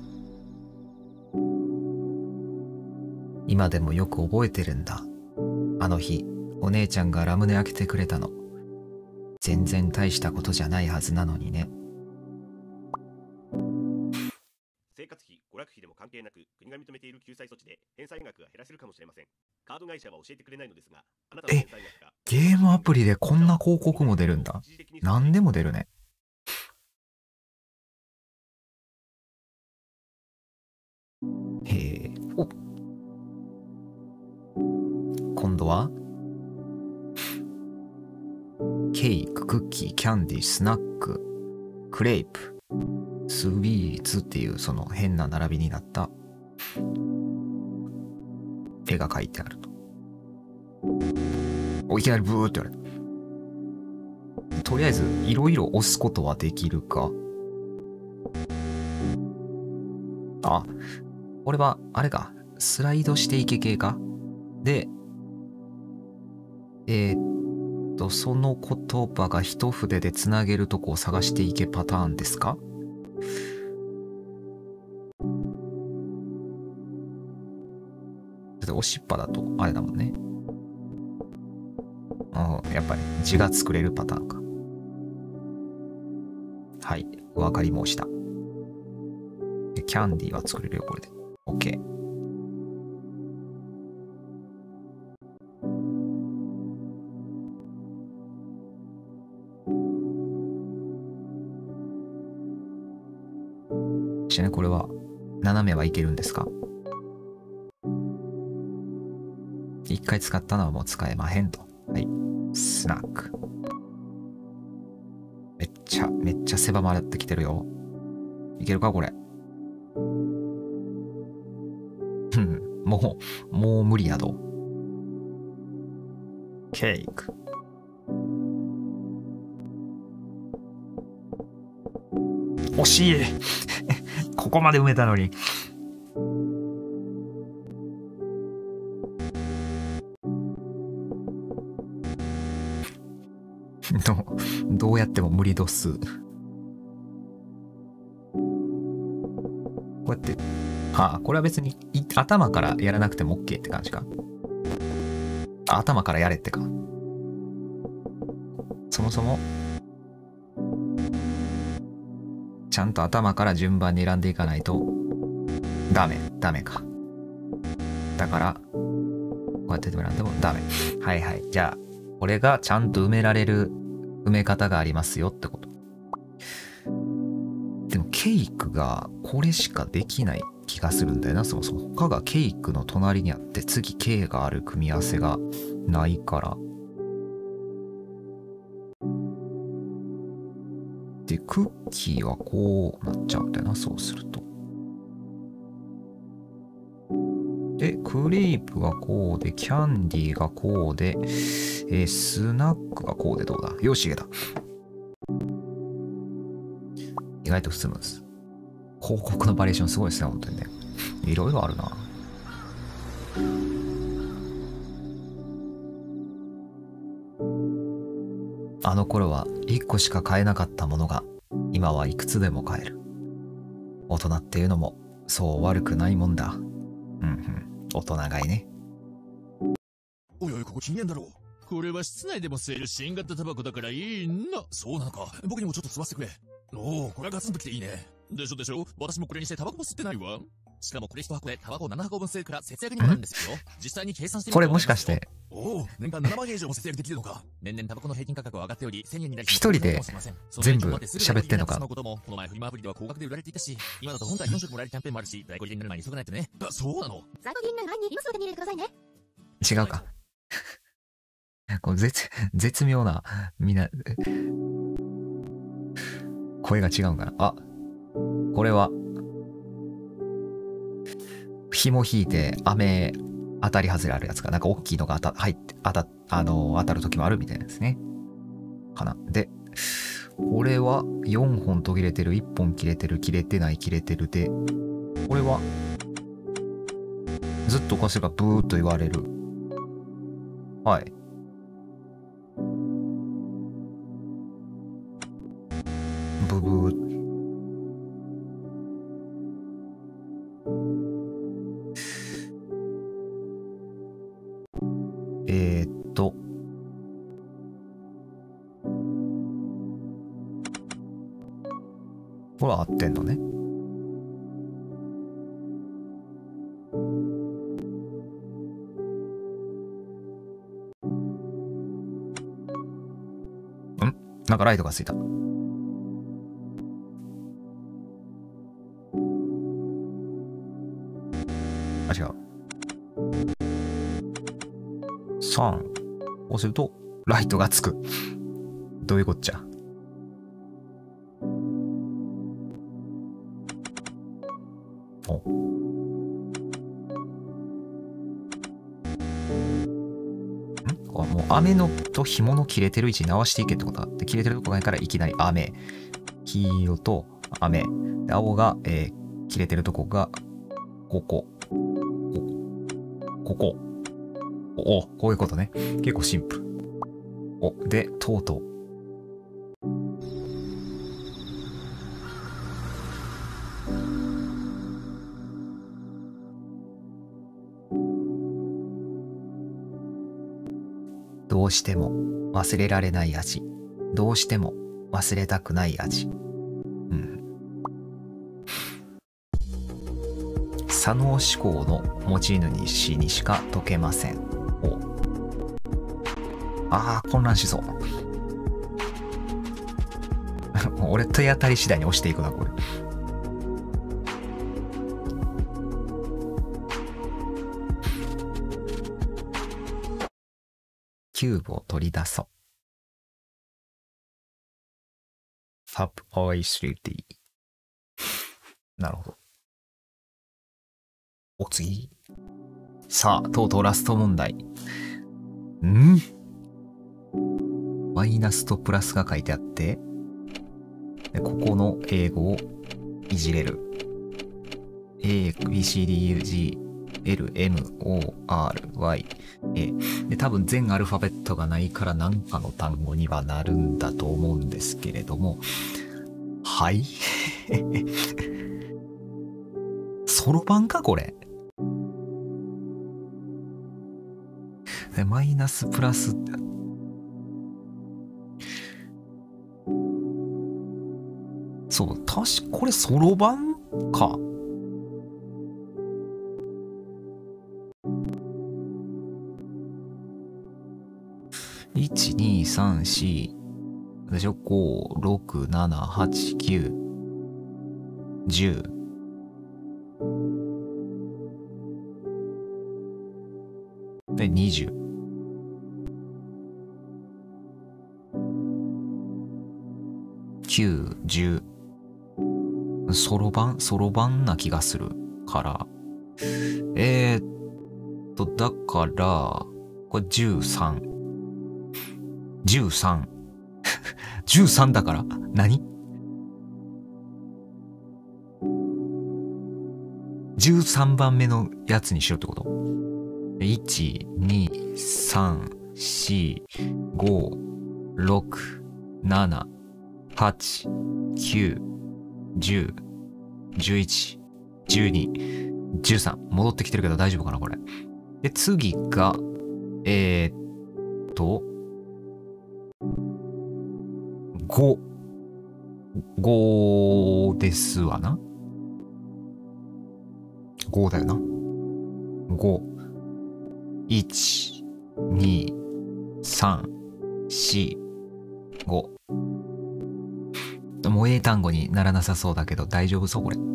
今でもよく覚えてるんだ。 あの日、お姉ちゃんがラムネ開けてくれたの。全然大したことじゃないはずなのにね。 生活費、娯楽費でも関係なく、国が認めている救済措置で返済額が減らせるかもしれません。カード会社は教えてくれないのですが、あなたの返済額がゲームアプリでこんな広告も出るんだ。何でも出るね。へえ。お、今度はケーキ、クッキー、キャンディー、スナック、クレープ、スイーツっていうその変な並びになった絵が描いてあると。お、いきなりブーって言われた。とりあえずいろいろ押すことはできるか。あ、これはあれか、スライドしていけ系か。で、その言葉が一筆でつなげるとこを探していけパターンですか。だって押しっぱだとあれだもんね。やっぱり字が作れるパターンか。はい、わかりました。キャンディーは作れるよ、これで。OK。ね、これは斜めはいけるんですか。一回使ったのはもう使えまへんと。はい。スナック。めっちゃ狭まってきてるよ。いけるかこれ。もう無理やど。ケーク。惜しいここまで埋めたのに。どうやっても無理度数。こうやって。これは別に頭からやらなくても OK って感じか。頭からやれってか。そもそもちゃんと頭から順番に選んでいかないとダメか。だからこうやって選んでもダメ。はいはい。じゃあこれがちゃんと埋められる埋め方がありますよってこと。でもケイクがこれしかできない気がするんだよな。そもそも他がケイクの隣にあって次 K がある組み合わせがないから。でクッキーはこうなっちゃうんだよな。そうするとでクレープがこうでキャンディーがこうで、スナックがこうでどうだ。よし、いけた。意外とスムーズ。広告のバリエーションすごいですね、本当にね。いろいろあるな。あの頃は1個しか買えなかったものが今はいくつでも買える。大人っていうのもそう悪くないもんだ。大人買いね。 おいおい、ここ禁煙だろ。これは室内でも吸える新型タバコだからいいな。そうなのか。僕にもちょっと吸わせてくれ。おお、これはガツンときていいね。でしょ。私もこれにしてタバコも吸ってないわ。しかもこれ1箱でタバコ7箱分吸えるから節約にもなるんですよ。実際に計算してみるとこれもしかしておお、年間7万円以上も節約できるのか。年々タバコの平均価格は上がっており1000円になり一人で全部喋ってんのか。 この前フリマアプリでは高額で売られていたし、今だと本体4色もらえるキャンペーンもあるし、在庫切れになる前に急がないとね。そうなの。 在庫切れになる前に今すぐ手に入れてくださいね。 違うか。こう絶妙なみんな声が違うんかな。あ、これは紐引いて雨当たり外れあるやつか。なんか大きいのが当たる時もあるみたいなんですね。かな。で、これは4本途切れてる、1本切れてる、切れてない、切れてるで、これはずっとこせばブーっと言われる。はい。ブブー。 これは合ってんのね。なんかライトがついた。あ、違う。3。押せると、ライトがつく。どういうこっちゃ。お。もう雨のと紐の切れてる位置に合わせていけってことだ。で、切れてるとこがないからいきなり雨。黄色と雨。で、青が、切れてるとこが、ここ。ここ。お、こういうことね。結構シンプル。お、で、とうとう。どうしても忘れられない味。どうしても忘れたくない味。左脳思考の持ち主にしか解けません。お。ああ、混乱しそう。俺手当たり次第に押していくな、これ。キューブを取り出そう。Fab OECD。なるほど。お、次。さあ、とうとうラスト問題。マイナスとプラスが書いてあって、でここの英語をいじれる。A, B, C, D, U, G, L, M, O, R, Y, A。で、多分全アルファベットがないから何かの単語にはなるんだと思うんですけれども。はい。そろばんかこれ。でマイナスプラス。そう、確かこれそろばんか。1、2、3、4でしょ。5、6、7、8、9、10。で、20。9、10。そろばんな気がするから。だから、これ13。13。13だから何 ?13 番目のやつにしろってこと ?1、2、3、4、5、6、7、8、9、10、11、12、13。戻ってきてるけど大丈夫かなこれ。で、次が、5ですわな。5だよな。5、1、2、3、4、5。もう英単語にならなさそうだけど大丈夫そうこれ。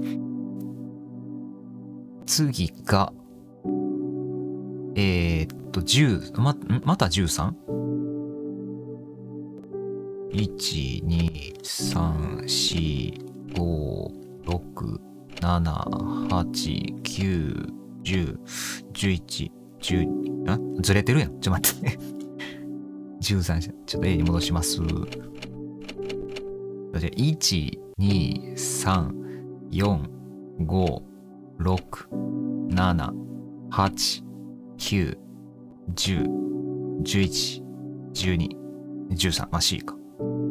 次が、10、また 13？ 1、2、3、4、5、6、7、8、9、10、11、12、ずれてるやん。ちょっと待って。13、ちょっと A に戻します。じゃあ、1、2、3、4、5、6、7、8、9、10、11、12、13。まあ C か。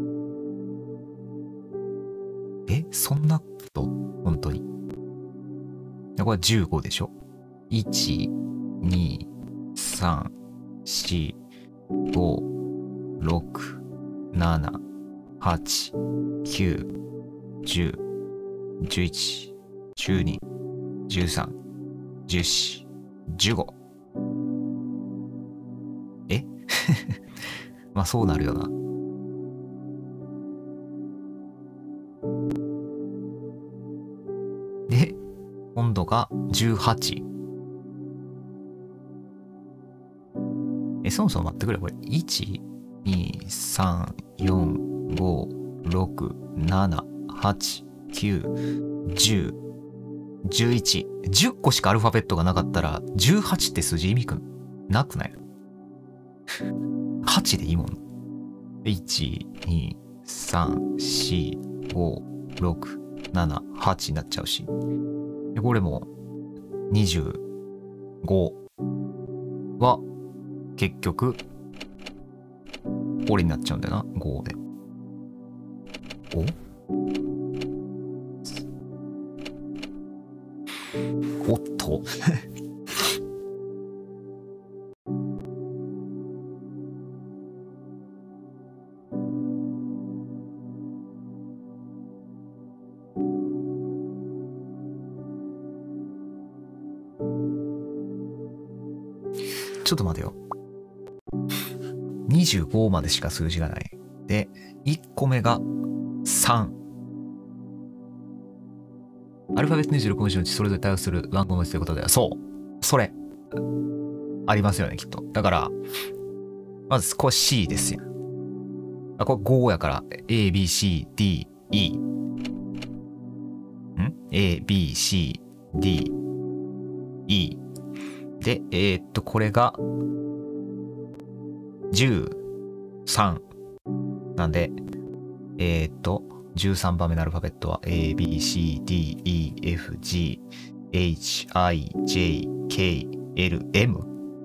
そんなこと本当に。これ15でしょ。1、2、3、 4、5、6、7、8、9、10、11、12、13、14、15。えまあそうなるよな。で、今度が18。そもそも待ってくれ。これ、1、2、3、4、5、6、7、8、9、10、11。10個しかアルファベットがなかったら、18って数字意味なくない ?8 でいいもん。1、2、3、4、5、6、7、8になっちゃうし。でこれも、25は、結局、これになっちゃうんだよな、5で。おっとちょっと待てよ。25までしか数字がない。で、1個目が3。アルファベット26文字のうちそれぞれ対応する番号文字ということで、そう。それ。ありますよね、きっと。だから、まず、これ C ですよ。あ、これ5やから、A, B, C, D, E。A, B, C, D, E。で、これが、13。なんで、13番目のアルファベットは A, B, C, D, E, F, G, H, I, J, K, L, M?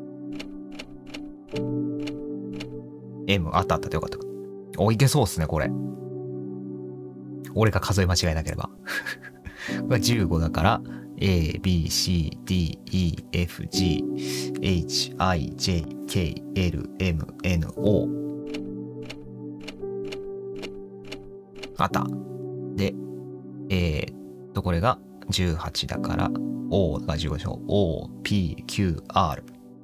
M あったよかった。お、いけそうっすね、これ。俺が数え間違いなければ。これ15だから、A, B, C, D, E, F, G, H, I, J, K, L, M, N, O。あった。で、これが18だから、O が15でしょ。O, P, Q, R。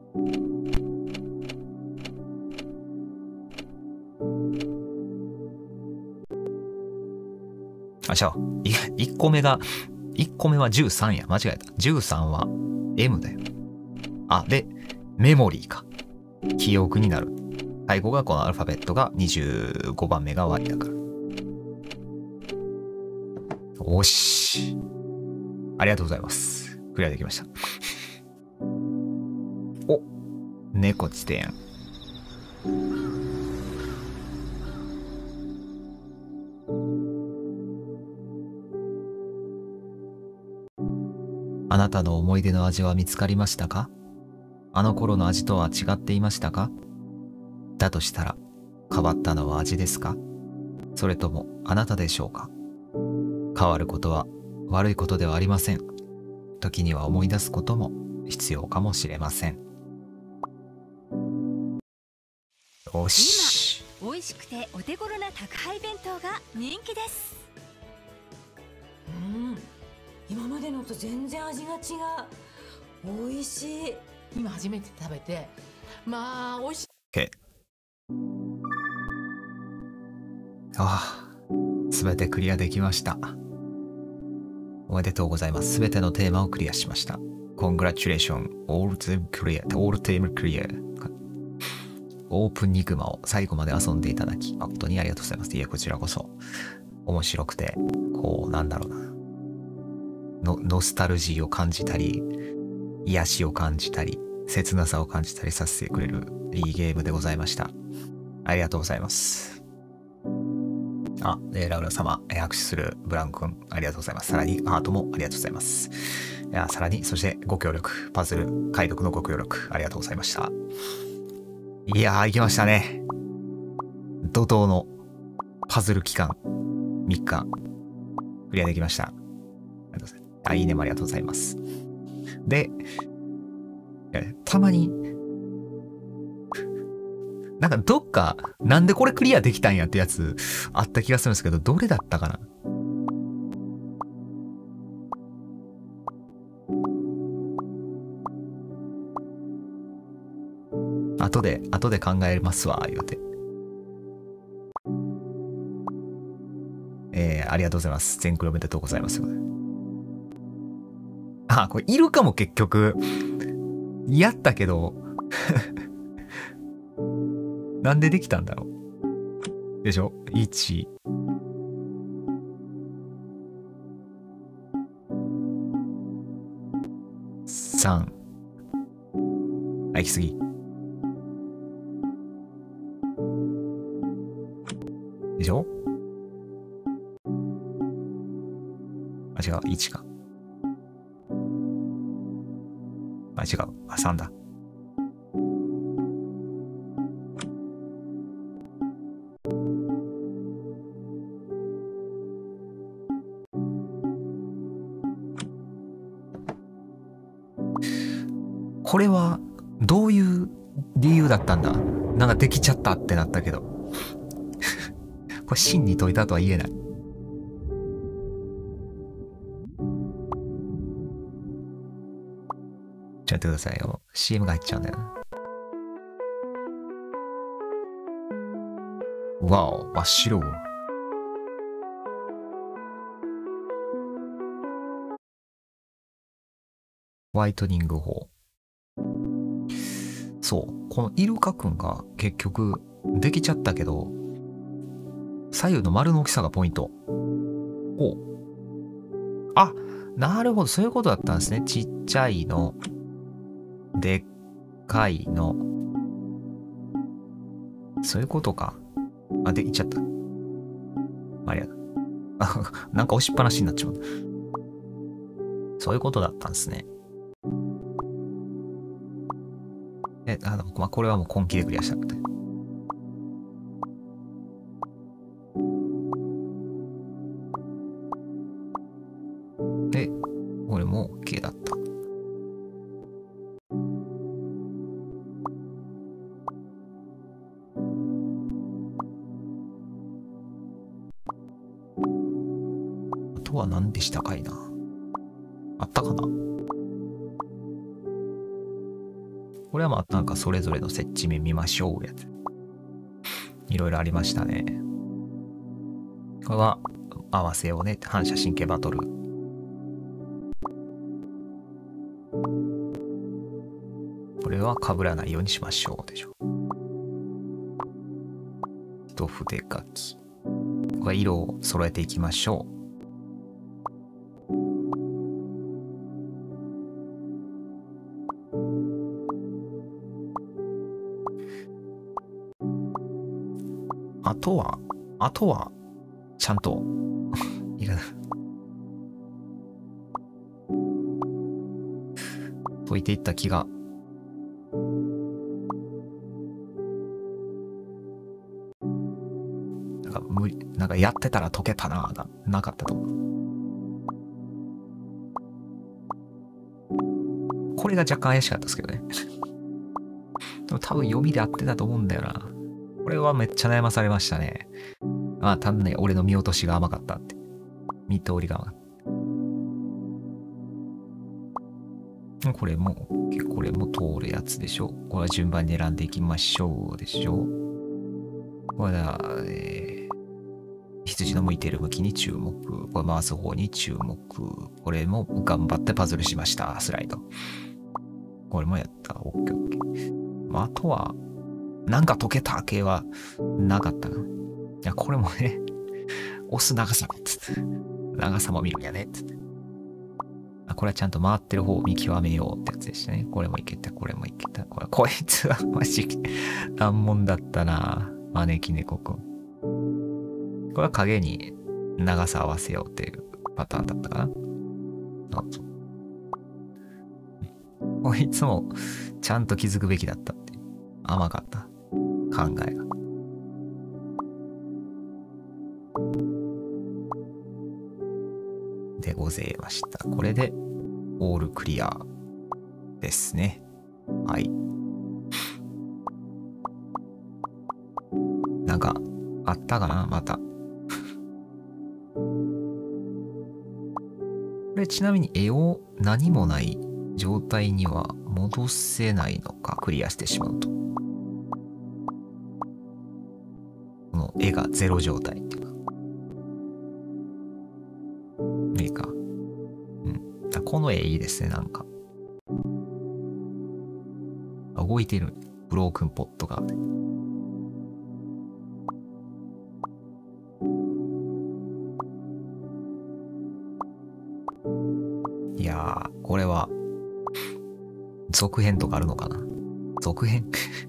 あ、違う。1個目は13や。間違えた。13は M だよ。あ、で、メモリーか。記憶になる。最後がこのアルファベットが25番目が Y だから。おし。ありがとうございます。クリアできました。お、猫地点。あなたの思い出の味は見つかりましたか？あの頃の味とは違っていましたか？だとしたら、変わったのは味ですか？それともあなたでしょうか？変わることは悪いことではありません。時には思い出すことも必要かもしれません。よし。 今美味しくてお手頃な宅配弁当が人気です。 今までのと全然味が違う。美味しい。 今初めて食べて、まあ美味しい。 ああ、すべてクリアできました。おめでとうございます。すべてのテーマをクリアしました。Congratulations, all them clear, all team clear。オープンニグマを最後まで遊んでいただき、誠にありがとうございます。いや、こちらこそ。面白くて、こう、なんだろうな。ノスタルジーを感じたり、癒しを感じたり、切なさを感じたりさせてくれるいいゲームでございました。ありがとうございます。あ、ラウラ様、握手するブラン君、ありがとうございます。さらに、ハートもありがとうございます。さらに、そしてご協力、パズル、解読のご協力、ありがとうございました。いやー、行きましたね。怒涛のパズル期間、3日、クリアできました。ありがとうございます。いいねもありがとうございます。で、たまに、 なんかどっか、なんでこれクリアできたんやってやつあった気がするんですけど、どれだったかな。後で考えますわ、言うて。ありがとうございます。全クリおめでとうございます。あ、これいるかも結局。やったけど、なんでできたんだろう。でしょ ?1。3。あ、行き過ぎ。でしょあ、違う。1か。あ、違う。あ、3だ。これはどういう理由だったんだ。なんかできちゃったってなったけどこれ真に解いたとは言えない。ちょっと待ってくださいよ。CM が入っちゃうんだよな。わお、真っ白。ホワイトニング法。そう。このイルカくんが結局できちゃったけど、左右の丸の大きさがポイント。ほう。あ、なるほど。そういうことだったんですね。ちっちゃいの、でっかいの。そういうことか。あ、できちゃった。ありがとう。なんか押しっぱなしになっちまう。そういうことだったんですね。まあ、これはもう根気でクリアしたので。で、これも OK だった。あとは何でしたかいな。あったかな。これはまあなんかそれぞれの設置面見ましょうやつ。いろいろありましたね。これは合わせようね。反射神経バトル。これは被らないようにしましょうでしょ。一筆書き。これ色を揃えていきましょう。あとは、ちゃんと、いかな。解いていった気が。なんかやってたら解けたな、なかったと思う。これが若干怪しかったですけどね。でも多分読みで合ってたと思うんだよな。これはめっちゃ悩まされましたね。ああ、単に俺の見落としが甘かったって。見通りが甘かった。これも通るやつでしょ。これは順番に選んでいきましょうでしょ。これは、羊の向いている向きに注目。これ回す方に注目。これも頑張ってパズルしました。スライド。これもやった。オッケーオッケー。あとは、なんか解けた系はなかったな。いや、これもね、押す長さつって。長さも見るんやね。つって。これはちゃんと回ってる方を見極めようってやつでしたね。これもいけた、これもいけた。こいつはマジ難問だったな。招き猫くん。これは影に長さ合わせようっていうパターンだったかな。こいつもちゃんと気づくべきだったっていう。甘かった考えが。でございました。これでオールクリアですね。はい。 なんか、あったかなまた。これちなみに絵を何もない状態には戻せないのか、クリアしてしまうと。この絵がゼロ状態っていうか。いいか。この絵いいですね、なんか。動いてる。ブロークンポットが。いやー、これは、続編とかあるのかな？続編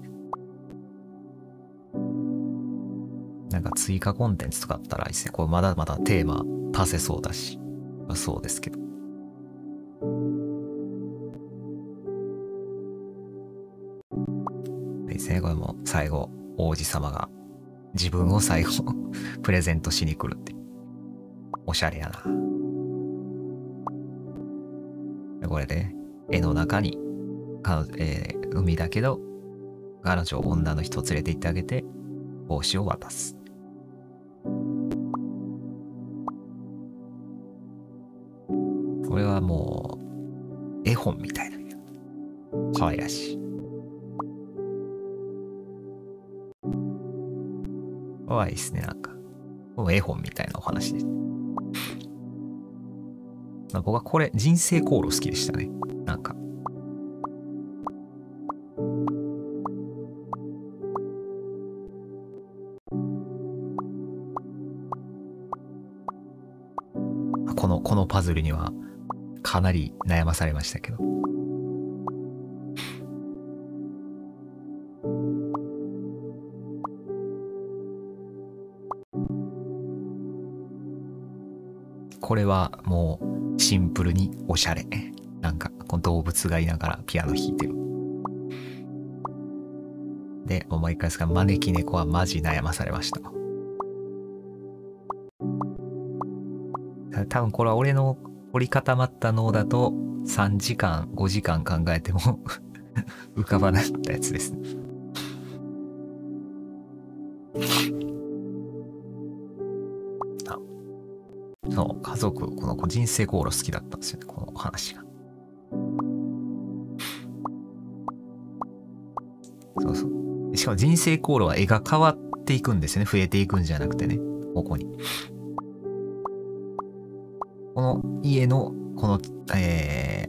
なんか追加コンテンツとかあったらいいですね。これまだまだテーマ足せそうだし。そうですけど。ですね、これも最後、王子様が自分を最後プレゼントしに来るって。おしゃれやな。これで、絵の中に海だけど、彼女を女の人を連れて行ってあげて、帽子を渡す。これはもう、絵本みたいな。可愛らしい。可愛いですね、なんか。もう絵本みたいなお話です。僕はこれ、人生航路好きでしたね。なんか。このパズルにはかなり悩まされましたけど。これはもうシンプルにおしゃれ。なんかこの動物がいながらピアノ弾いてる。で、もう一回ですが、招き猫はマジ悩まされました。多分これは俺の凝り固まった脳だと3時間、5時間考えても浮かばなかったやつですね。そう、家族、この人生航路好きだったんですよね、この話が。そうそう。しかも人生航路は絵が変わっていくんですよね。増えていくんじゃなくてね、ここに。この家の、この、あれ。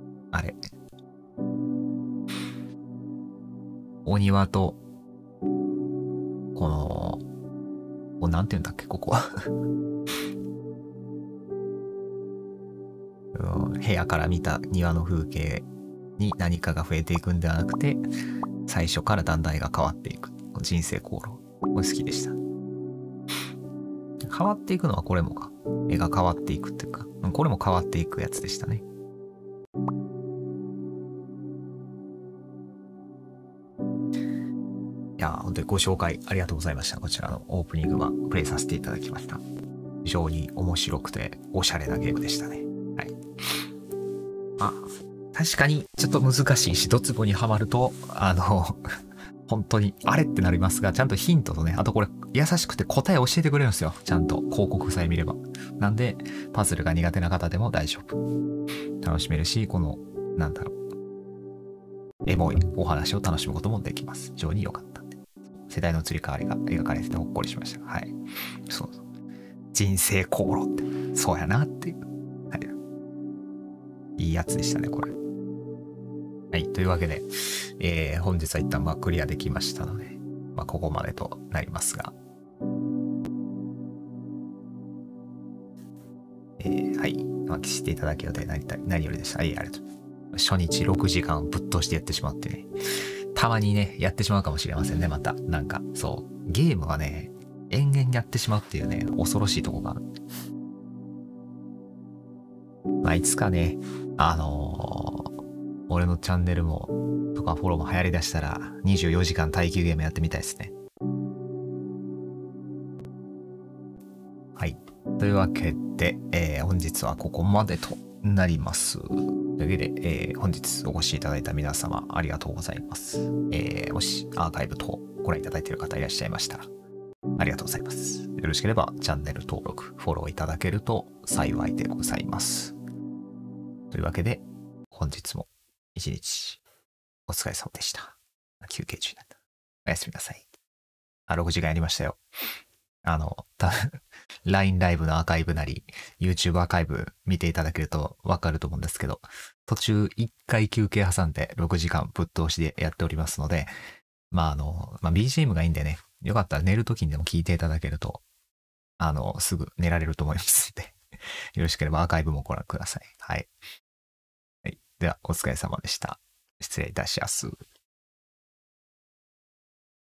お庭と、この、なんて言うんだっけ、ここは。部屋から見た庭の風景に何かが増えていくんではなくて、最初からだんだん絵が変わっていく。人生航路。これ好きでした。変わっていくのはこれもか。絵が変わっていくっていうか、これも変わっていくやつでしたね。いや、本当にご紹介ありがとうございました。こちらのオープニングはプレイさせていただきました。非常に面白くておしゃれなゲームでしたね。はい。確かにちょっと難しいし、ドツボにはまると、本当にあれってなりますが、ちゃんとヒントとね、あとこれ優しくて答え教えてくれるんですよ。ちゃんと広告さえ見れば。なんで、パズルが苦手な方でも大丈夫。楽しめるし、この、なんだろう。エモいお話を楽しむこともできます。非常に良かったんで。世代の移り変わりが描かれててほっこりしました。はい。そう。人生航路って、そうやなっていう。はい。いいやつでしたね、これ。はい。というわけで、本日は一旦クリアできましたので、ここまでとなりますが。はい。していただけるようで何よりでした。はい、ありがとう。初日6時間ぶっ通してやってしまってね。たまにね、やってしまうかもしれませんね、また。なんか、そう。ゲームはね、延々やってしまうっていうね、恐ろしいとこがある。いつかね、俺のチャンネルも、とかフォローも流行り出したら、24時間耐久ゲームやってみたいですね。はい。というわけで、本日はここまでとなります。というわけで、本日お越しいただいた皆様ありがとうございます。もしアーカイブ等ご覧いただいている方いらっしゃいましたら、 ありがとうございます。よろしければチャンネル登録、フォローいただけると幸いでございます。というわけで、本日も一日お疲れ様でした。休憩中になった。おやすみなさい。6時間やりましたよ。LINE ライブのアーカイブなり、YouTube アーカイブ見ていただけるとわかると思うんですけど、途中1回休憩挟んで6時間ぶっ通しでやっておりますので、BGM がいいんでね、よかったら寝るときにでも聞いていただけると、すぐ寝られると思いますので、よろしければアーカイブもご覧ください。はい。はい。では、お疲れ様でした。失礼いたします。